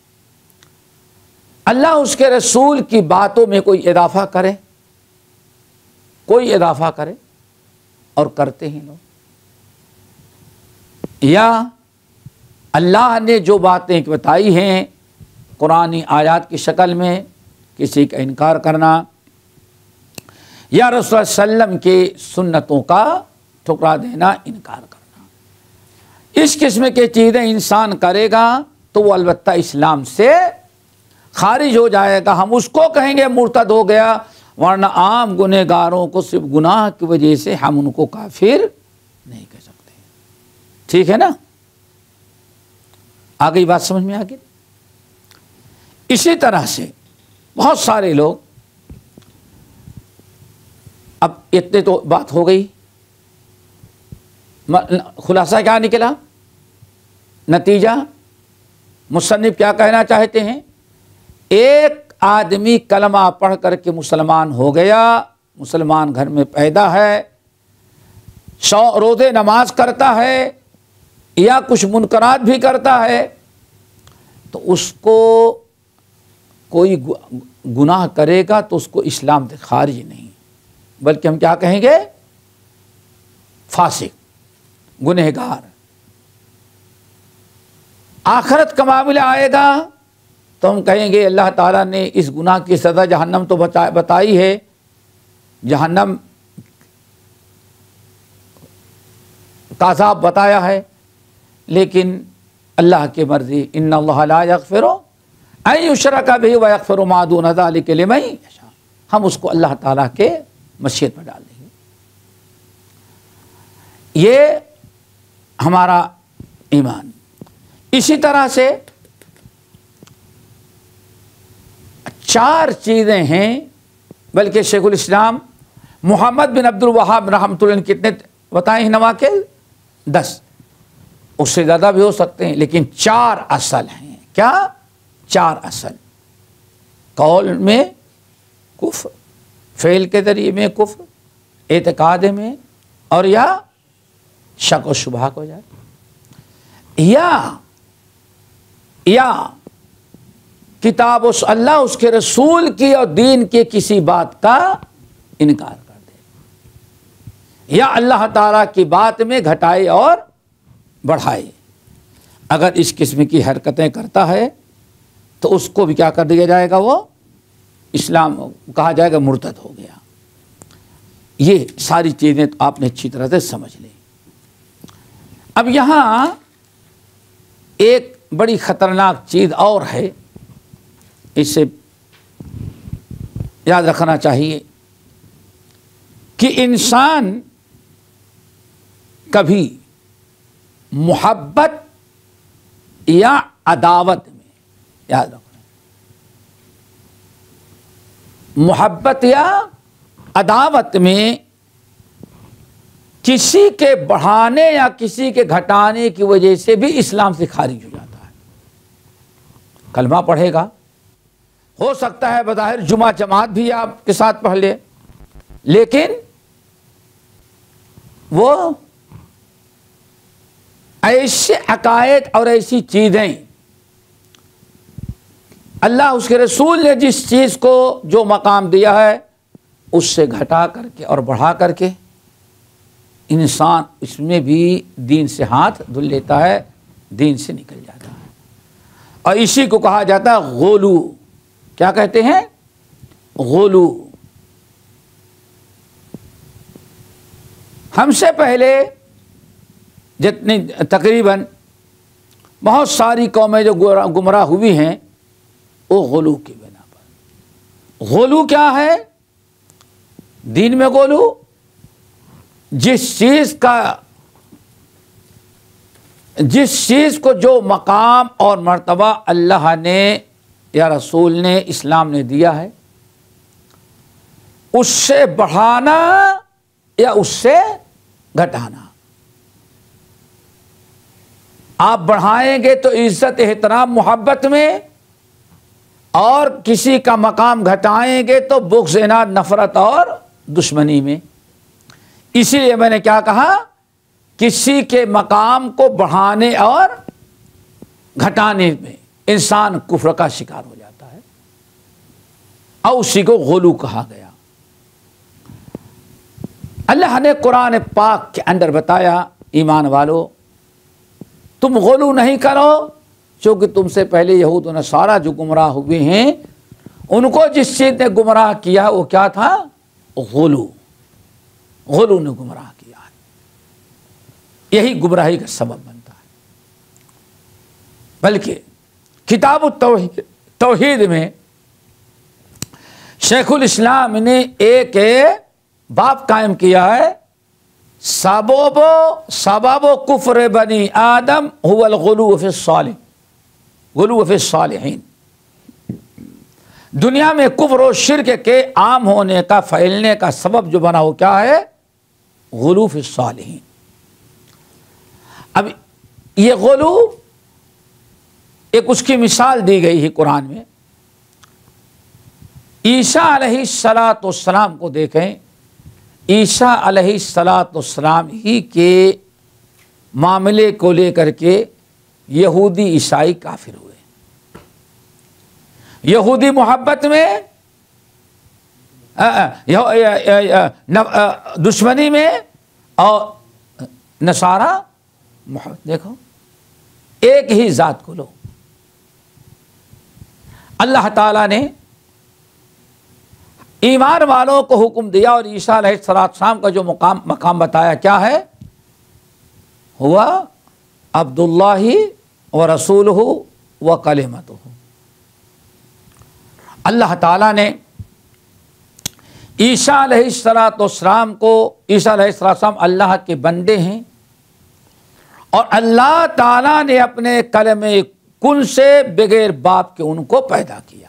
[SPEAKER 3] اللہ اس کے رسول کی باتوں میں کوئی اضافہ کرے، کوئی اضافہ کرے، اور کرتے ہیں لوگ، یا اللہ نے جو باتیں بتائی ہیں قرآنی آیات کی شکل میں کسی کا انکار کرنا، یا رسول اللہ صلی اللہ علیہ وسلم کی سنتوں کا ٹھکرا دینا، انکار کرنا، اس قسم کی چیزیں انسان کرے گا تو وہ البتہ اسلام سے خارج ہو جائے گا۔ ہم اس کو کہیں گے مرتد ہو گیا، ورنہ عام گنہگاروں کو صرف گناہ کی وجہ سے ہم ان کو کافر نہیں کہہ سکتے۔ ٹھیک ہے نا؟ آگئی بات سمجھ میں آگئی؟ اسی طرح سے بہت سارے لوگ، اب اتنے تو بات ہو گئی، خلاصہ کیا نکلا، نتیجہ مصنف کیا کہنا چاہتے ہیں؟ ایک آدمی کلمہ پڑھ کر کے مسلمان ہو گیا، مسلمان گھر میں پیدا ہے، روزے نماز کرتا ہے یا کچھ منکرات بھی کرتا ہے، تو اس کو کوئی گناہ کرے گا تو اس کو اسلام سے خارج نہیں، بلکہ ہم کیا کہیں گے؟ فاسق، گنہگار۔ آخرت کا معاملہ آئے گا تو ہم کہیں گے اللہ تعالیٰ نے اس گناہ کی سزا جہنم تو بتائی ہے، جہنم کا عذاب بتایا ہے، لیکن اللہ کی مرضی، ان اللہ لا یغفر ان یشرک بہ ویغفر ما دون ذلک لمن یشاء، ہم اس کو اللہ تعالیٰ کے مشیت میں ڈال دیں گے۔ یہ ہمارا ایمان۔ اسی طرح سے 4 چیزیں ہیں، بلکہ شیخ الاسلام محمد بن عبد الوہاب رحمۃ اللہ نے کتنے بتائے ہیں نواقض؟ 10، اس سے زیادہ بھی ہو سکتے ہیں، لیکن 4 اصل ہیں۔ کیا؟ 4 اصل۔ قول میں کفر، فعل کے ذریعے میں کفر، اعتقاد میں، اور یا شک و شبہ ہو جائے، یا کتاب اللہ اس کے رسول کی اور دین کے کسی بات کا انکار کر دے، یا اللہ تعالیٰ کی بات میں گھٹائے اور بڑھائے۔ اگر اس قسم کی حرکتیں کرتا ہے تو اس کو بھی کیا کر دیا جائے گا؟ وہ اسلام کہا جائے گا، مرتد ہو گیا۔ یہ ساری چیزیں تو آپ نے اچھی طرح سے سمجھ لی۔ اب یہاں ایک بڑی خطرناک چیز اور ہے، اسے یاد رکھنا چاہیے کہ انسان کبھی محبت یا عداوت میں، یاد رکھنا، محبت یا عداوت میں کسی کے بڑھانے یا کسی کے گھٹانے کی وجہ سے بھی اسلام سے خارج ہو جاتا ہے۔ کلمہ پڑھے گا، ہو سکتا ہے بظاہر جمعہ جماعت بھی آپ کے ساتھ پڑھ لے، لیکن وہ ایسے عقائد اور ایسی چیزیں اللہ اس کے رسول نے جس چیز کو جو مقام دیا ہے اس سے گھٹا کر کے اور بڑھا کر کے انسان اس میں بھی دین سے ہاتھ دھل لیتا ہے، دین سے نکل جاتا ہے، اور اسی کو کہا جاتا ہے غلو۔ کیا کہتے ہیں؟ غلو۔ ہم سے پہلے جتنی تقریباً بہت ساری قومیں جو گمراہ ہوئی ہیں وہ غلو کی بنا پر۔ غلو کیا ہے؟ دین میں غلو، جس چیز کا جس چیز کو جو مقام اور مرتبہ اللہ نے یا رسول نے اسلام نے دیا ہے اس سے بڑھانا یا اس سے گھٹانا. آپ بڑھائیں گے تو عزت احترام محبت میں اور کسی کا مقام گھٹائیں گے تو بغض عناد نفرت اور دشمنی میں. اسی لیے میں نے کیا کہا کسی کے مقام کو بڑھانے اور گھٹانے میں انسان کفر کا شکار ہو جاتا ہے اور اسی کو غلو کہا گیا. اللہ نے قرآن پاک کے اندر بتایا ایمان والو تم غلو نہیں کرو چونکہ تم سے پہلے یہود و نصارہ جو گمراہ ہوئے ہیں ان کو جس چیز نے گمراہ کیا وہ کیا تھا غلو. غلو نے گمراہ کیا ہے یہی گمراہی کا سبب بنتا ہے. بلکہ کتاب التوحید میں شیخ الاسلام نے ایک باب قائم کیا ہے سبب کفر بنی آدم هو الغلو فی الصالح غلو فی الصالحین. دنیا میں کفر و شرک کے عام ہونے کا پھیلنے کا سبب جو بنا وہ کیا ہے غلو فی الصالحین. اب یہ غلو ایک اس کی مثال دی گئی ہے قرآن میں. عیسیٰ علیہ السلام کو دیکھیں عیسیٰ علیہ السلام ہی کے معاملے کو لے کر کے یہودی عیسائی کافر ہوئے. یہودی محبت میں دشمنی میں اور نصارہ محبت. دیکھو ایک ہی ذات کو لو. اللہ تعالیٰ نے ایمان والوں کو حکم دیا اور عیسیٰ علیہ السلام کا جو مقام بتایا کیا ہے ہوا عبد اللہ و رسولہ و کلمتہ. اللہ تعالیٰ نے عیسیٰ علیہ السلام کو عیسیٰ علیہ السلام اللہ کے بندے ہیں اور اللہ تعالیٰ نے اپنے کلمہ کن سے بغیر باپ کے ان کو پیدا کیا.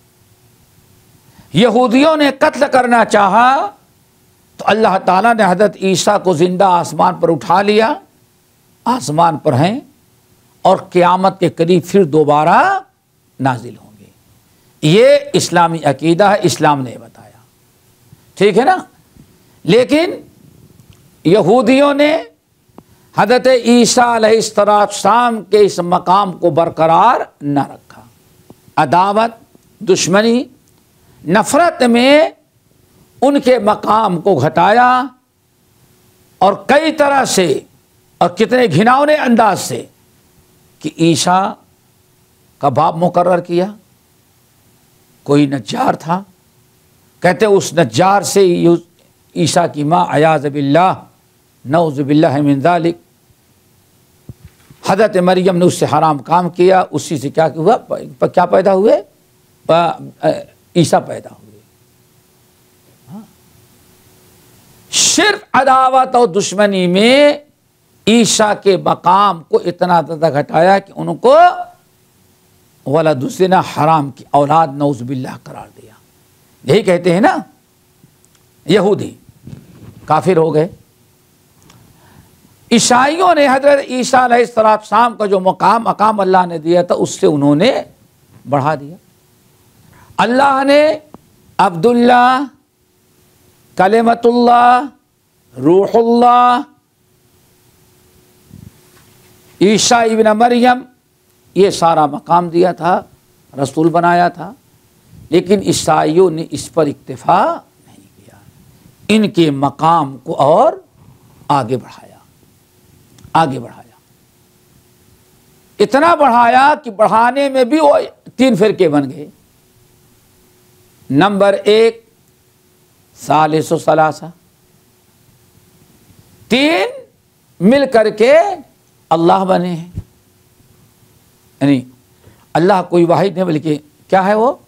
[SPEAKER 3] یہودیوں نے قتل کرنا چاہا تو اللہ تعالیٰ نے حضرت عیسیٰ کو زندہ آسمان پر اٹھا لیا. آسمان پر ہیں اور قیامت کے قریب پھر دوبارہ نازل ہوں گے. یہ اسلامی عقیدہ ہے اسلام نے بتایا. ٹھیک ہے نا. لیکن یہودیوں نے حضرت عیسیٰ علیہ السلام کے اس مقام کو برقرار نہ رکھا. عداوت دشمنی نفرت میں ان کے مقام کو گھٹایا اور کئی طرح سے اور کتنے گھناؤنے انداز سے کہ عیسیٰ کا باپ مقرر کیا. کوئی نجار تھا کہتے اس نجار سے عیسیٰ کی ماں عیاذ باللہ نعوذ باللہ من ذالک حضرت مریم نے اس سے حرام کام کیا. اسی سے کیا ہوا کیا پیدا ہوئے عیسیٰ پیدا ہوئے. صرف عداوت اور دشمنی میں عیسیٰ کے مقام کو اتنا زیادہ گھٹایا کہ ان کو ولد الزنا حرام کی اولاد نعوذ باللہ قرار دیا. یہی کہتے ہیں نا یہودی کافر ہو گئے. عیسائیوں نے حضرت عیسیٰ علیہ السلام کا جو مقام اللہ نے دیا تھا اس سے انہوں نے بڑھا دیا. اللہ نے عبداللہ کلمت اللہ روح اللہ عیسیٰ ابن مریم یہ سارا مقام دیا تھا رسول بنایا تھا. لیکن عیسائیوں نے اس پر اکتفا نہیں کیا. ان کے مقام کو اور آگے بڑھایا. اتنا بڑھایا کہ بڑھانے میں بھی وہ 3 فرقے بن گئے. نمبر 1 ثالث و ثلاثہ 3 مل کر کے اللہ بنے ہیں. یعنی اللہ کوئی واحد نہیں بلکہ کیا ہے وہ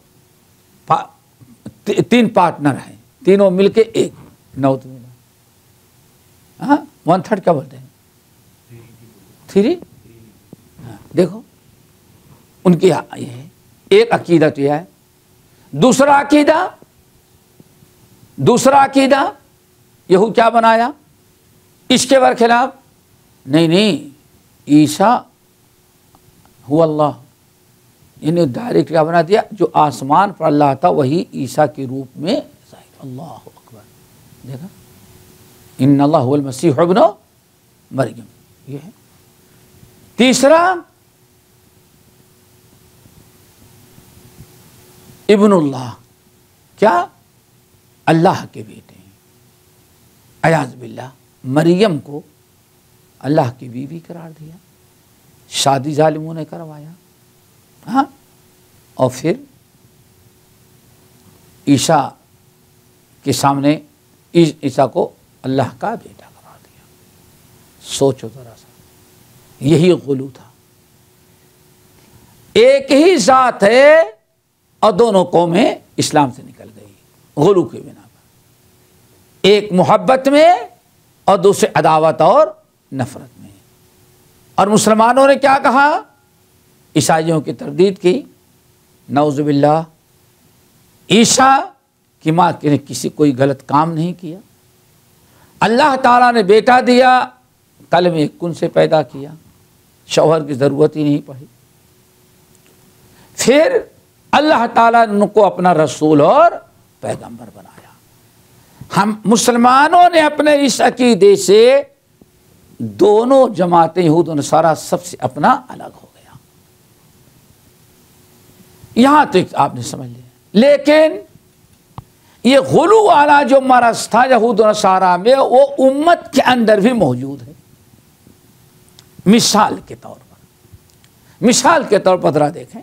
[SPEAKER 3] 3 پارٹنر ہیں تینوں مل کے ایک. نعوذ باللہ 1/3 کیا بولتے ہیں 3 دیکھو ان کی یہ ہے ایک عقیدہ تو یہ ہے. دوسرا عقیدہ یہود کیا بنایا اس کے برخلاف؟ نہیں عیسیٰ ہوا اللہ، یعنی ڈائریکٹ کیا بنا دیا؟ جو آسمان پر اللہ تھا وہی عیسیٰ کے روپ میں ظاہر. اللہ اکبر. دیکھا ان اللہ هو المسیح ابن مریم، یہ ہے. تیسرا ابن اللہ، کیا؟ اللہ کے بیٹے ہیں. اعوذ باللہ. مریم کو اللہ کی بیوی قرار دیا، شادی ظالموں نے کروایا. ہاں، اور پھر عیسیٰ کے سامنے عیسیٰ کو اللہ کا بیٹا قرار دیا. سوچو ذرا سا، یہی غلو تھا. ایک ہی ذات ہے اور دونوں قومیں اسلام سے نکل گئی غلو کے بنا پر. ایک محبت میں اور دوسرے عداوت اور نفرت میں. اور مسلمانوں نے کیا کہا؟ عیسائیوں کی تردید کی. نعوذ باللہ. عیسیٰ کی ماں نے کوئی غلط کام نہیں کیا. اللہ تعالیٰ نے بیٹا دیا، کلمہ کن سے پیدا کیا، شوہر کی ضرورت ہی نہیں پڑی. پھر اللہ تعالیٰ نے ان کو اپنا رسول اور پیغمبر بنایا. ہم مسلمانوں نے اپنے اس عقیدے سے دونوں جماعتیں یہود و نصارہ سب سے اپنا الگ ہو گیا. یہاں تک آپ نے سمجھ لیا. لیکن یہ غلو والا جو مرض تھا یہود و نصارہ میں وہ امت کے اندر بھی موجود ہے. مثال کے طور پر ذرا دیکھیں.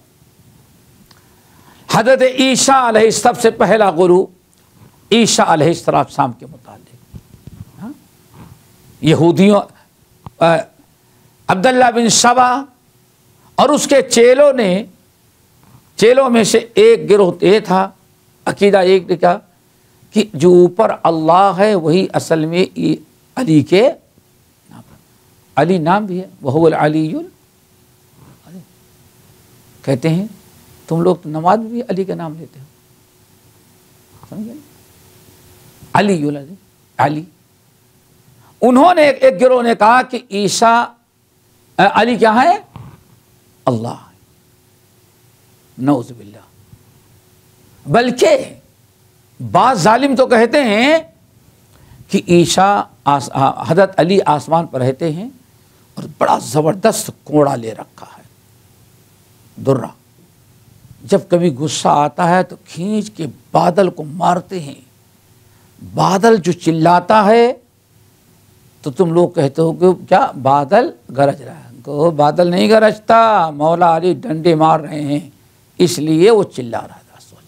[SPEAKER 3] حضرت عیسیٰ علیہ سب سے پہلا غلو عیسیٰ علیہ السلام کے متعلق. یہودیوں عبداللہ بن سبا اور اس کے چیلوں میں سے ایک گروہ یہ تھا، عقیدہ ایک کا کہ جو اوپر اللہ ہے وہی اصل میں علی کے نام پر. علی نام بھی ہے، وہ العلی. کہتے ہیں تم لوگ تو نماز میں بھی علی کا نام لیتے ہو، سمجھے؟ علی. انہوں نے ایک گروہ نے کہا کہ عیسیٰ علی کیا ہے؟ اللہ. نعوذ باللہ. بلکہ بعض ظالم تو کہتے ہیں کہ عیسیٰ حضرت علی آسمان پر رہتے ہیں اور بڑا زبردست کوڑا لے رکھا ہے، درہ. جب کبھی غصہ آتا ہے تو کھینچ کے بادل کو مارتے ہیں. بادل جو چلاتا ہے تو تم لوگ کہتے ہو کہ کیا بادل گرج رہا ہے. کہ بادل نہیں گرجتا، مولا علی ڈنڈے مار رہے ہیں اس لیے وہ چلا رہا تھا. سوچ.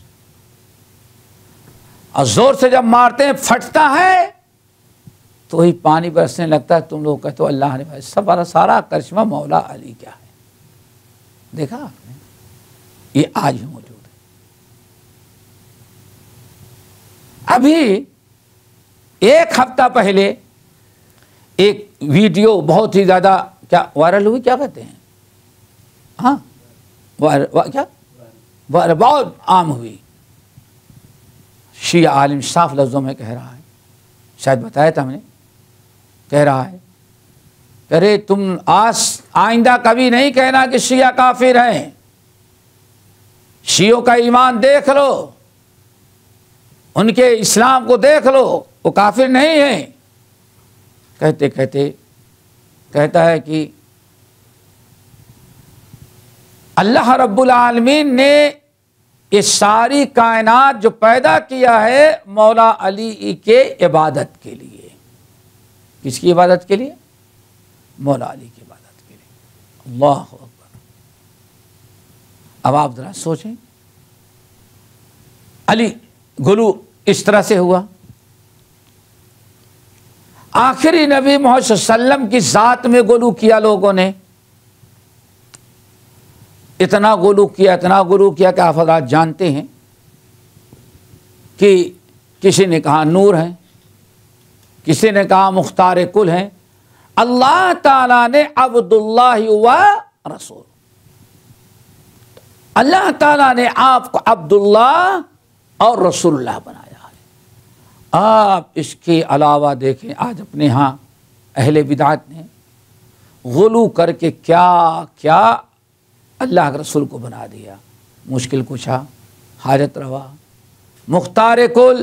[SPEAKER 3] اور زور سے جب مارتے ہیں پھٹتا ہے تو وہی پانی برسنے لگتا ہے. تم لوگ کہتے ہو اللہ نے سب سارا کرشمہ مولا علی کیا ہے. دیکھا آپ نے، یہ آج بھی موجود ہے. ابھی ایک ہفتہ پہلے ایک ویڈیو بہت ہی زیادہ کیا وائرل ہوئی، کیا کہتے ہیں، ہاں کیا بہت عام ہوئی. شیعہ عالم صاف لفظوں میں کہہ رہا ہے، شاید بتایا تھا ہم نے، کہہ رہا ہے کہ ارے تم آئندہ کبھی نہیں کہنا کہ شیعہ کافر ہیں. شیعوں کا ایمان دیکھ لو، ان کے اسلام کو دیکھ لو، وہ کافر نہیں ہیں. کہتے کہتا ہے کہ اللہ رب العالمین نے یہ ساری کائنات جو پیدا کیا ہے مولا علی کے عبادت کے لیے. کس کی عبادت کے لیے؟ مولا علی کی عبادت کے لیے. اللہ اکبر. اب آپ ذرا سوچیں، علی غلو اس طرح سے ہوا. آخری نبی محمد صلی اللہ علیہ وسلم کی ذات میں غلو کیا لوگوں نے. اتنا غلو کیا کہ آپ حضرات جانتے ہیں کہ کسی نے کہا نور ہیں، کسی نے کہا مختار کل ہیں. اللہ تعالیٰ نے عبداللہ و रसूल। अल्लाह ताला ने आपको अब्दुल्लाह और रसूलुल्लाह बनाया है। आप इसके अलावा देखें, आज अपने यहाँ अहले बिदात ने गुलू करके क्या क्या अल्लाह के रसूल को बना दिया। मुश्किल कुशा, हाजत रवा, मुख्तार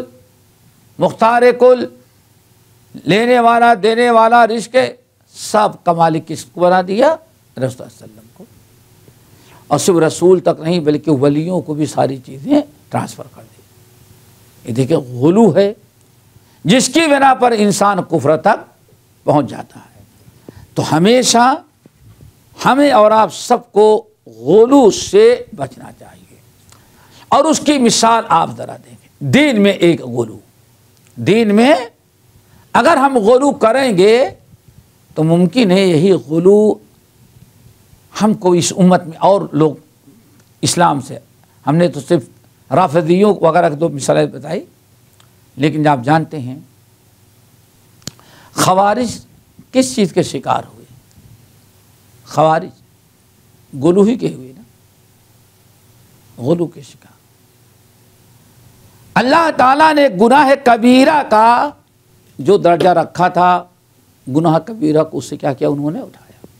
[SPEAKER 3] कुल, लेने वाला देने वाला, रिज़्क़ सब का मालिक किसको बना दिया? रसूल सल्लल्लाहु अलैहि वसल्लम को। और सिर्फ रसूल तक नहीं बल्कि वलियों को भी सारी चीज़ें ट्रांसफ़र कर दी। ये देखिए गुलू है जिसकी बिना पर इंसान कुफ्र तक पहुंच जाता है। तो हमेशा हमें और आप सबको गुलू से बचना चाहिए। और उसकी मिसाल आप ज़रा देखें, दीन में एक गुलू, दीन में अगर हम गुलू करेंगे तो मुमकिन है यही गुलू हमको इस उम्मत में और लोग इस्लाम से, हमने तो सिर्फ राफिदियों वगैरह की दो मिसालें बताई, लेकिन आप जानते हैं खवारिज किस चीज़ के शिकार हुए? खवारिज गुलू ही के हुए ना, गुलू के शिकार। अल्लाह ताला ने गुनाह कबीरा का जो दर्जा रखा था, गुनाह कबीरा को उससे क्या किया? उन्होंने उठाया।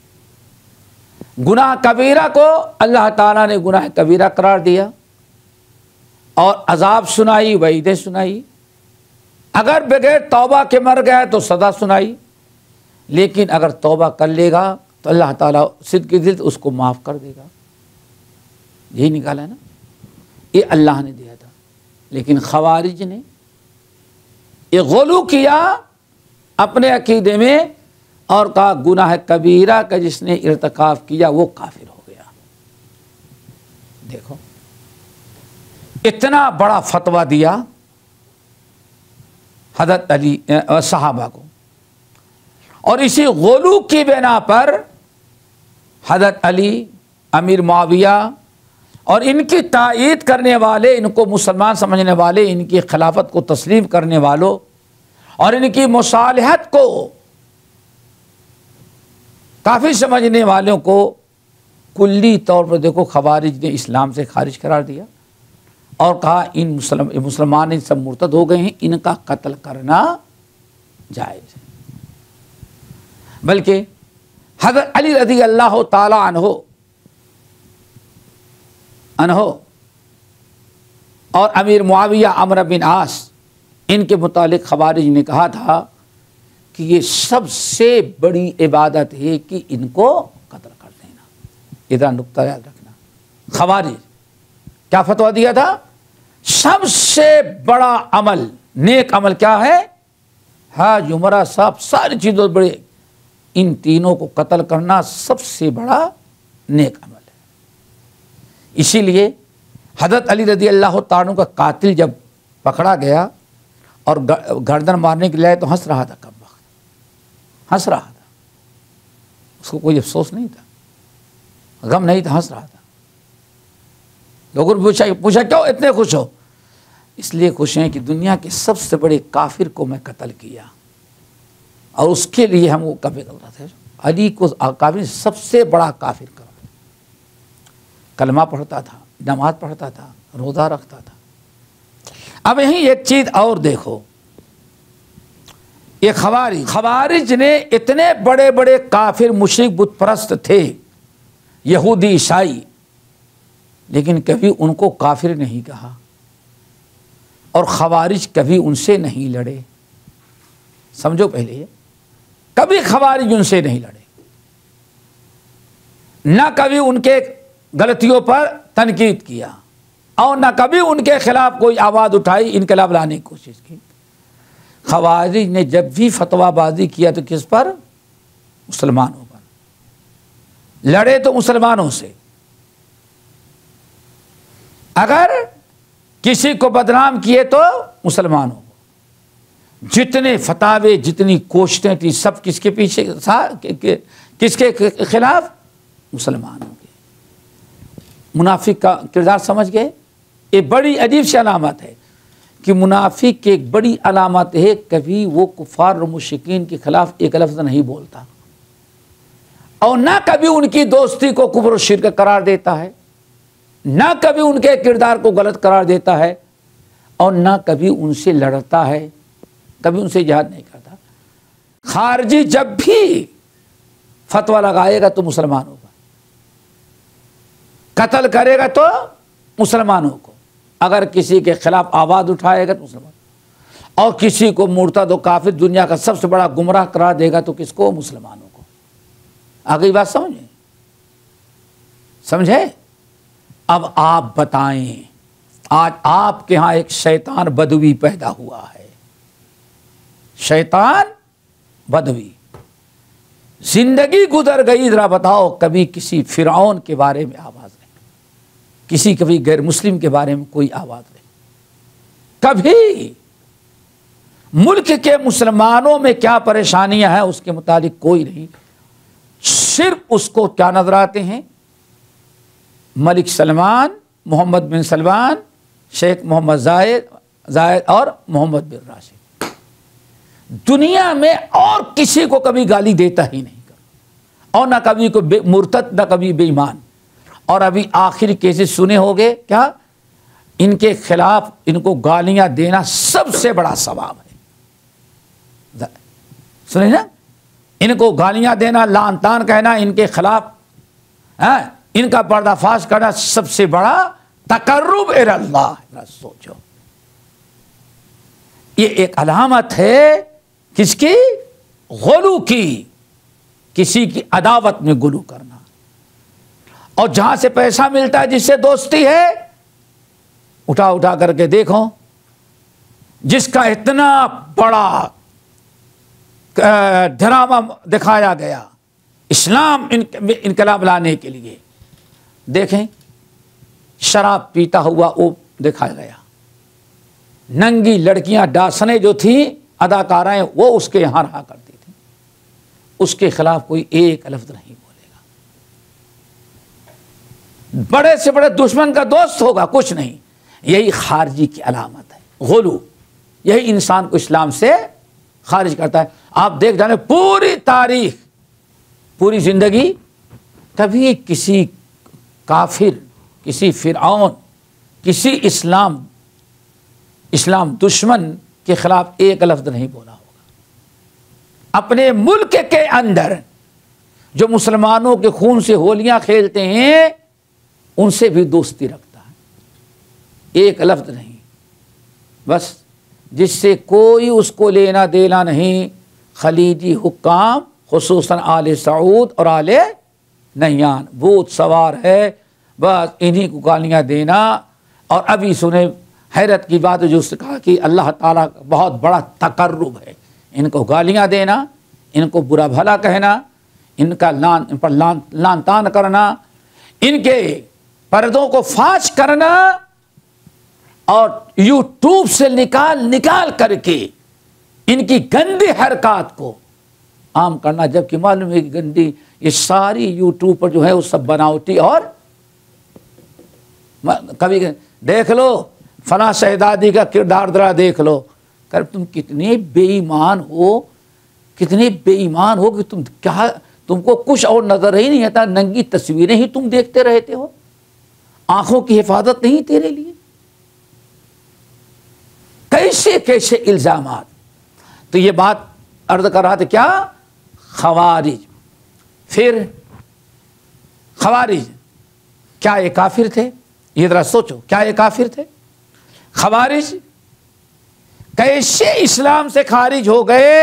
[SPEAKER 3] गुनाह कबीरा को अल्लाह ताला ने गुनाह कबीरा करार दिया और अजाब सुनाई, वईदें सुनाई। अगर बगैर तौबा के मर गया तो सदा सुनाई, लेकिन अगर तौबा कर लेगा तो अल्लाह ताला सिद्क़ की दिल उसको माफ़ कर देगा। यही निकाला है ना, ये अल्लाह ने दिया था। लेकिन खवारिज ने ये गुलू किया अपने अकीदे में और कहा गुनाह कबीरा का जिसने इर्तिकाब किया वो काफिर हो गया। देखो इतना बड़ा फतवा दिया हज़रत अली सहाबा को, और इसी गुलू की बिना पर हज़रत अली, अमीर मुआविया और इनकी तायीद करने वाले, इनको मुसलमान समझने वाले, इनकी खिलाफत को तस्लीम करने वालों और इनकी मुसालहत को काफ़ी समझने वालों को कुल्ली तौर पर देखो खवारिज ने इस्लाम से खारिज करार दिया और कहा इन मुसलमान इन सब मुर्तद हो गए हैं, इनका कत्ल करना जायज़ है। बल्कि हज़रत अली रज़ी अल्लाह ताला अन्हो और अमीर मुआविया अमर बिन आस, इनके मुतालिक खवारिज ने कहा था कि ये सबसे बड़ी इबादत है कि इनको कत्ल कर देना। इधर नुक्ता याद रखना, खवारिज क्या फतवा दिया था? सबसे बड़ा अमल, नेक अमल क्या है? हाज, उमरा, साहब, सारी चीज़ों बड़े, इन तीनों को कत्ल करना सबसे बड़ा नेक अमल है। इसीलिए हज़रत अली रज़ी अल्लाह ताला का कातिल जब पकड़ा गया और गर्दन मारने के लिए तो हंस रहा था, कब वक्त हंस रहा था, उसको कोई अफसोस नहीं था, गम नहीं था, हंस रहा था। लोगों ने पूछा क्यों इतने खुश हो? इसलिए खुश हैं कि दुनिया के सबसे बड़े काफिर को मैं कत्ल किया और उसके लिए हम वो कभी कर रहे थे। अली को काफिर सबसे बड़ा काफिर कर, कलमा पढ़ता था, नमाज पढ़ता था, रोज़ा रखता था। अब यहीं एक चीज़ और देखो, ये खवारिज ने इतने बड़े बड़े काफिर मुशरिक बुत परस्त थे, यहूदी ईसाई, लेकिन कभी उनको काफिर नहीं कहा और खवारिज कभी उनसे नहीं लड़े। समझो पहले ये, कभी खवारिज उनसे नहीं लड़े, ना कभी उनके गलतियों पर तनकीद किया और ना कभी उनके खिलाफ कोई आवाज़ उठाई, इनकलाब लाने की कोशिश की। खवारिज ने जब भी फतवाबाजी किया तो किस पर? मुसलमानों पर। लड़े तो मुसलमानों से। अगर किसी को बदनाम किए तो मुसलमानों को। जितने फतावे, जितनी कोशिशें थी, सब किसके पीछे था? किसके खिलाफ? मुसलमानों के। मुनाफिक का किरदार समझ गए? ये बड़ी अजीब सी अलामत है कि मुनाफिक की एक बड़ी अलामत है, कभी वो कुफार और मुशरिकीन के खिलाफ एक लफ्ज़ नहीं बोलता। اور نہ کبھی ان کی دوستی کو کفر و شرک قرار دیتا ہے، نہ کبھی ان کے کردار کو غلط قرار دیتا ہے، اور نہ کبھی ان سے لڑتا ہے، کبھی ان سے جہاد نہیں کرتا۔ خارجی جب بھی فتویٰ لگائے گا تو مسلمان ہوگا، قتل کرے گا تو مسلمانوں کو، اگر کسی کے خلاف آواز اٹھائے گا تو مسلمان، اور کسی کو مرتد و کافر دنیا کا سب سے بڑا گمراہ قرار دے گا تو کس کو؟ مسلمانوں کو۔ آگے بات سمجھے؟ اب آپ بتائیں، آج آپ کے ہاں ایک شیطان بدوی پیدا ہوا ہے، شیطان بدوی، زندگی گزر گئی، ذرا بتاؤ کبھی کسی فرعون کے بارے میں آواز نہیں، کبھی غیر مسلم کے بارے میں کوئی آواز نہیں، کبھی ملک کے مسلمانوں میں کیا پریشانیاں ہیں اس کے متعلق کوئی نہیں، صرف اس کو کیا نظر آتے ہیں؟ ملک سلمان، محمد بن سلمان، شیخ محمد زائد اور محمد بن راشد، دنیا میں اور کسی کو کبھی گالی دیتا ہی نہیں، اور نہ کبھی کوئی مرتد، نہ کبھی بے ایمان۔ اور ابھی آخر کیسے سنے ہوگے کیا؟ ان کے خلاف ان کو گالیاں دینا سب سے بڑا ثواب ہے، سنیں نا، ان کو گالیاں دینا، لعن طعن کہنا، ان کے خلاف ان کا پردہ فاش کرنا سب سے بڑا تقرب الی اللہ ہے۔ سوچو، یہ ایک علامت ہے کس کی؟ غلو کی، کسی کی عداوت میں غلو کرنا۔ اور جہاں سے پیسہ ملتا ہے، جس سے دوستی ہے، اٹھا کر کے دیکھو، جس کا اتنا بڑا ڈرامہ دکھایا گیا اسلام انقلاب لانے کے لیے، دیکھیں شراب پیتا ہوا وہ دکھایا گیا، ننگی لڑکیاں ڈاسنے جو تھیں اداکارائیں وہ اس کے یہاں رہا کرتی تھیں، اس کے خلاف کوئی ایک لفظ نہیں بولے گا، بڑے سے بڑے دشمن کا دوست ہوگا، کچھ نہیں۔ یہی خارجی کی علامت ہے، غلو، یہی انسان کو اسلام سے خارج کرتا ہے۔ آپ دیکھ جانے پوری تاریخ، پوری زندگی، کبھی کسی کافر، کسی فرعون، کسی اسلام دشمن کے خلاف ایک لفظ نہیں بولا ہوگا۔ اپنے ملک کے اندر جو مسلمانوں کے خون سے ہولیاں کھیلتے ہیں ان سے بھی دوستی رکھتا ہے، ایک لفظ نہیں، بس جس سے کوئی اس کو لینا دینا نہیں۔ خلیجی حکام خصوصاً آل سعود اور آل نہیان بھوت سوار ہے، بس انہی کو گالیاں دینا۔ اور ابھی سنے حیرت کی بات جو اس نے کہا کہ اللہ تعالیٰ کا بہت بڑا تقرب ہے، ان کو گالیاں دینا، ان کو برا بھلا کہنا، ان پر لعن طعن کرنا، ان کے پردوں کو فاش کرنا، اور یوٹیوب سے نکال کر کے ان کی گندی حرکات کو عام کرنا، جبکہ معلوم ہے کہ گندی یہ ساری یوٹیوب پر جو ہے وہ سب بناوٹی، اور کبھی دیکھ لو فلاں شہزادی کا کردار ذرا دیکھ لو، کہ تم کتنے بے ایمان ہو، کتنے بے ایمان ہو کہ تم کو کچھ اور نظر ہی نہیں آتا، ننگی تصویریں ہی تم دیکھتے رہتے ہو، آنکھوں کی حفاظت نہیں تیرے لیے، کیسے الزامات۔ تو یہ بات عرض کر رہا تھا، کیا خوارج، پھر خوارج کیا یہ کافر تھے؟ یہ ذرا سوچو، کیا یہ کافر تھے؟ خوارج کیسے اسلام سے خارج ہو گئے؟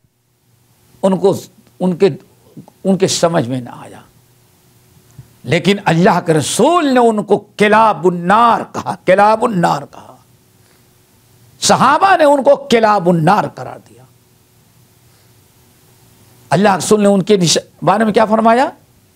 [SPEAKER 3] ان کے سمجھ میں نہ آیا، لیکن اللہ کے رسول نے ان کو کلاب النار کہا، کلاب النار کہا، صحابہ نے ان کو کلاب النار قرار دیا۔ اللہ کے رسول نے ان کے بارے میں کیا فرمایا؟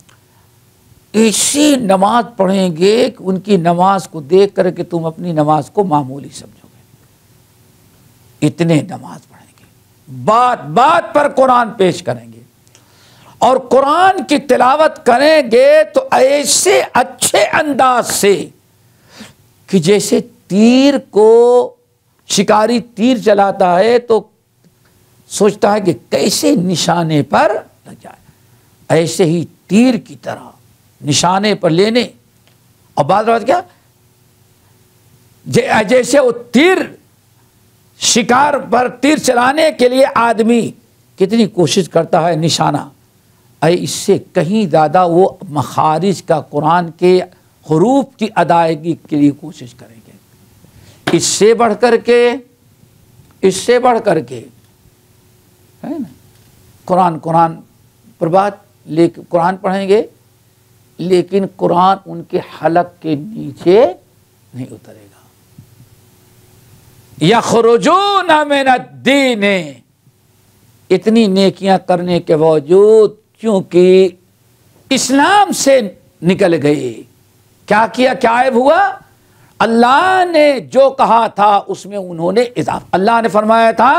[SPEAKER 3] ایسی نماز پڑھیں گے کہ ان کی نماز کو دیکھ کر کے تم اپنی نماز کو معمولی سمجھو گے، اتنے نماز پڑھیں گے، بات بات پر قرآن پیش کریں گے، اور قرآن کی تلاوت کریں گے تو ایسے اچھے انداز سے کہ جیسے تیر کو شکاری تیر چلاتا ہے تو سوچتا ہے کہ کیسے نشانے پر لگ جائے۔ ایسے ہی تیر کی طرح نشانے پر لینے، اور بعض بات کیا جیسے وہ تیر شکار پر تیر چلانے کے لیے آدمی کتنی کوشش کرتا ہے نشانہ، اس سے کہیں زیادہ وہ مخارج کا قرآن کے حروف کی ادائیگی کے لیے کوشش کریں گے، اس سے بڑھ کر کے ہے نا قرآن پر بات، لیکن قرآن پڑھیں گے لیکن قرآن ان کے حلق کے نیچے نہیں اترے گا۔ یخرجون من الدین، اتنی نیکیاں کرنے کے باوجود کیونکہ اسلام سے نکل گئے، کیا کیا، کیا عیب ہوا؟ اللہ نے جو کہا تھا اس میں انہوں نے اضافہ، اللہ نے فرمایا تھا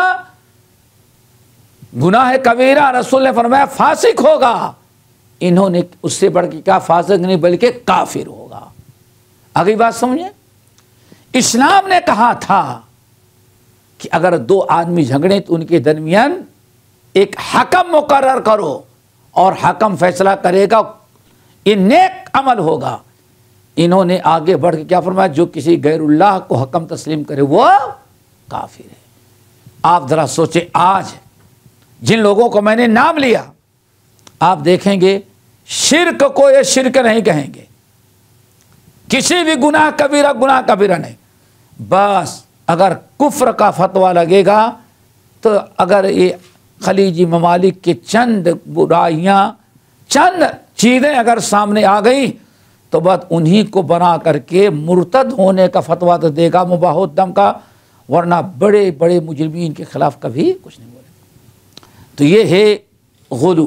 [SPEAKER 3] گناہ کبیرہ، رسول نے فرمایا فاسق ہوگا، انہوں نے اس سے بڑھ کے کیا، فاسق نہیں بلکہ کافر ہوگا۔ اگلی بات سمجھیں، اسلام نے کہا تھا کہ اگر دو آدمی جھگڑیں تو ان کے درمیان ایک حکم مقرر کرو اور حکم فیصلہ کرے گا، یہ نیک عمل ہوگا۔ انہوں نے آگے بڑھ کے کیا فرمایا، جو کسی غیر اللہ کو حکم تسلیم کرے وہ کافر ہے۔ آپ ذرا سوچیں، آج جن لوگوں کو میں نے نام لیا، آپ دیکھیں گے شرک کو یہ شرک نہیں کہیں گے، کسی بھی گناہ کبیرہ نہیں، بس اگر کفر کا فتویٰ لگے گا تو اگر یہ خلیجی ممالک کے چند برائیاں، چند چیزیں اگر سامنے آ گئی تو بس انہی کو بنا کر کے مرتد ہونے کا فتویٰ تو دے گا مباح الدم کا، ورنہ بڑے بڑے مجرمین کے خلاف کبھی کچھ نہیں بولے۔ تو یہ ہے غلو،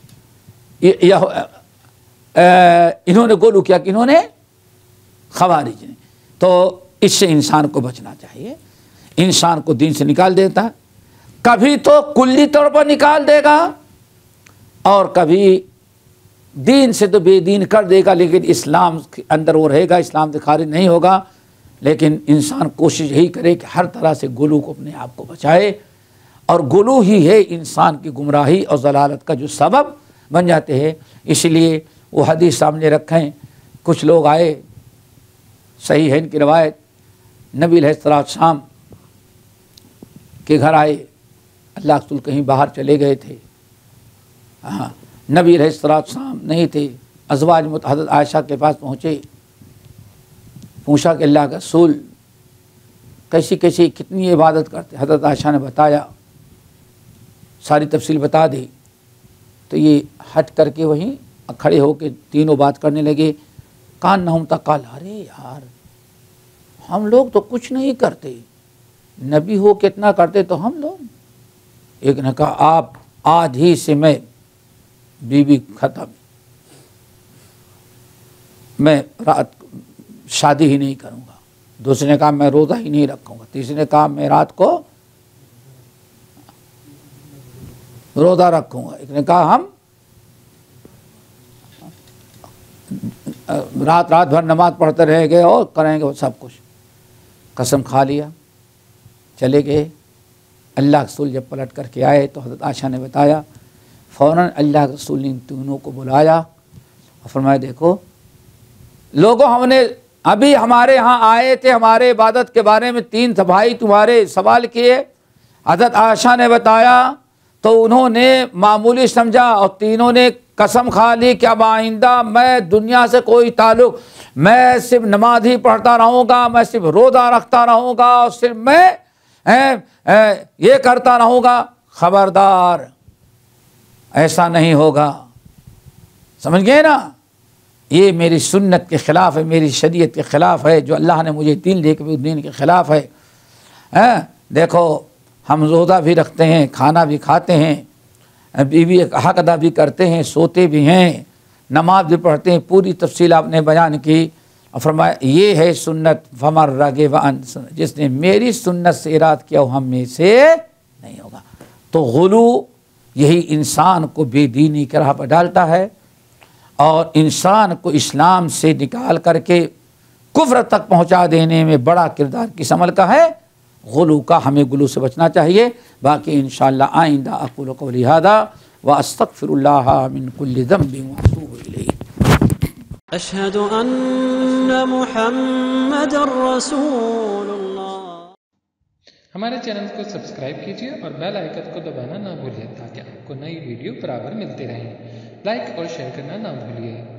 [SPEAKER 3] انہوں نے غلو کیا کہ انہوں نے خوارج نے، تو اس سے انسان کو بچنا چاہیے، انسان کو دین سے نکال دیتا ہے، کبھی تو کلی طور پر نکال دے گا اور کبھی دین سے تو بے دین کر دے گا، لیکن اسلام کے اندر وہ رہے گا، اسلام سے خارج نہیں ہوگا۔ لیکن انسان کوشش یہی کرے کہ ہر طرح سے غلو کو اپنے آپ کو بچائے، اور غلو ہی ہے انسان کی گمراہی اور ضلالت کا جو سبب بن جاتے ہیں۔ اس لیے وہ حدیث سامنے رکھیں، کچھ لوگ آئے، صحیح ہے ان کی روایت، نبی علیہ السلام کے گھر آئے، اللہ رسول کہیں باہر چلے گئے تھے، ہاں نبی علیہ السلام نہیں تھے، ازواج متعدد عائشہ کے پاس پہنچے، پوچھا کہ اللہ کا رسول کیسی کیسی کتنی عبادت کرتے، حضرت عائشہ نے بتایا، ساری تفصیل بتا دی، تو یہ ہٹ کر کے وہیں کھڑے ہو کے تینوں بات کرنے لگے، کان نہم تقال، ارے یار ہم لوگ تو کچھ نہیں کرتے، نبی ہو کتنا کرتے تو ہم لوگ۔ ایک نے کہا آپ آج ہی سے میں بیوی ختم، میں رات شادی ہی نہیں کروں گا، دوسرے نے کہا میں روزہ ہی نہیں رکھوں گا، تیسرے نے کہا میں رات کو روزہ رکھوں گا، ایک نے کہا ہم رات بھر نماز پڑھتے رہیں گے اور کریں گے وہ سب کچھ، قسم کھا لیا، چلے گئے۔ اللہ کے رسول جب پلٹ کر کے آئے تو حضرت عائشہ نے بتایا، فوراً اللہ کے رسول نے ان تینوں کو بلایا اور فرمایا دیکھو لوگوں، ہم نے ابھی ہمارے ہاں آئے تھے، ہمارے عبادت کے بارے میں تین بھائی تمہارے سوال کیے، حضرت عائشہ نے بتایا تو انہوں نے معمولی سمجھا اور تینوں نے قسم کھا لی کہ اب آئندہ میں دنیا سے کوئی تعلق، میں صرف نماز ہی پڑھتا رہوں گا، میں صرف روزہ رکھتا رہوں گا اور صرف میں یہ کرتا رہوں گا۔ خبردار ایسا نہیں ہوگا، سمجھ گئے نا، یہ میری سنت کے خلاف ہے، میری شریعت کے خلاف ہے، جو اللہ نے مجھے دین دے کے بھی دین کے خلاف ہے۔ دیکھو ہم روزہ بھی رکھتے ہیں، کھانا بھی کھاتے ہیں، بیوی کا حق ادا بھی کرتے ہیں، سوتے بھی ہیں، نماز بھی پڑھتے ہیں، پوری تفصیل آپ نے بیان کی اور فرمایا یہ ہے سنت، فمن رغب عن سنت، جس نے میری سنت سے اراد کیا وہ ہم میں سے نہیں ہوگا۔ تو غلو یہی انسان کو بے دینی کی راہ پر ڈالتا ہے اور انسان کو اسلام سے نکال کر کے کفر تک پہنچا دینے میں بڑا کردار کس عمل کا ہے؟ غلو کا۔ ہمیں غلو سے بچنا چاہیے۔ باقی انشاءاللہ آئندہ اقول قولی ھذا واستغفر اللہ من کل ذنب واتوب الیہ۔
[SPEAKER 5] اشہد ان محمد رسول اللہ۔
[SPEAKER 6] ہمارے چینل کو سبسکرائب کیجیے اور بیل آئیکن کو دبانا نہ بھولیے تاکہ آپ کو نئی ویڈیو برابر ملتی رہیں۔ لائک اور شیئر کرنا نہ بھولیے۔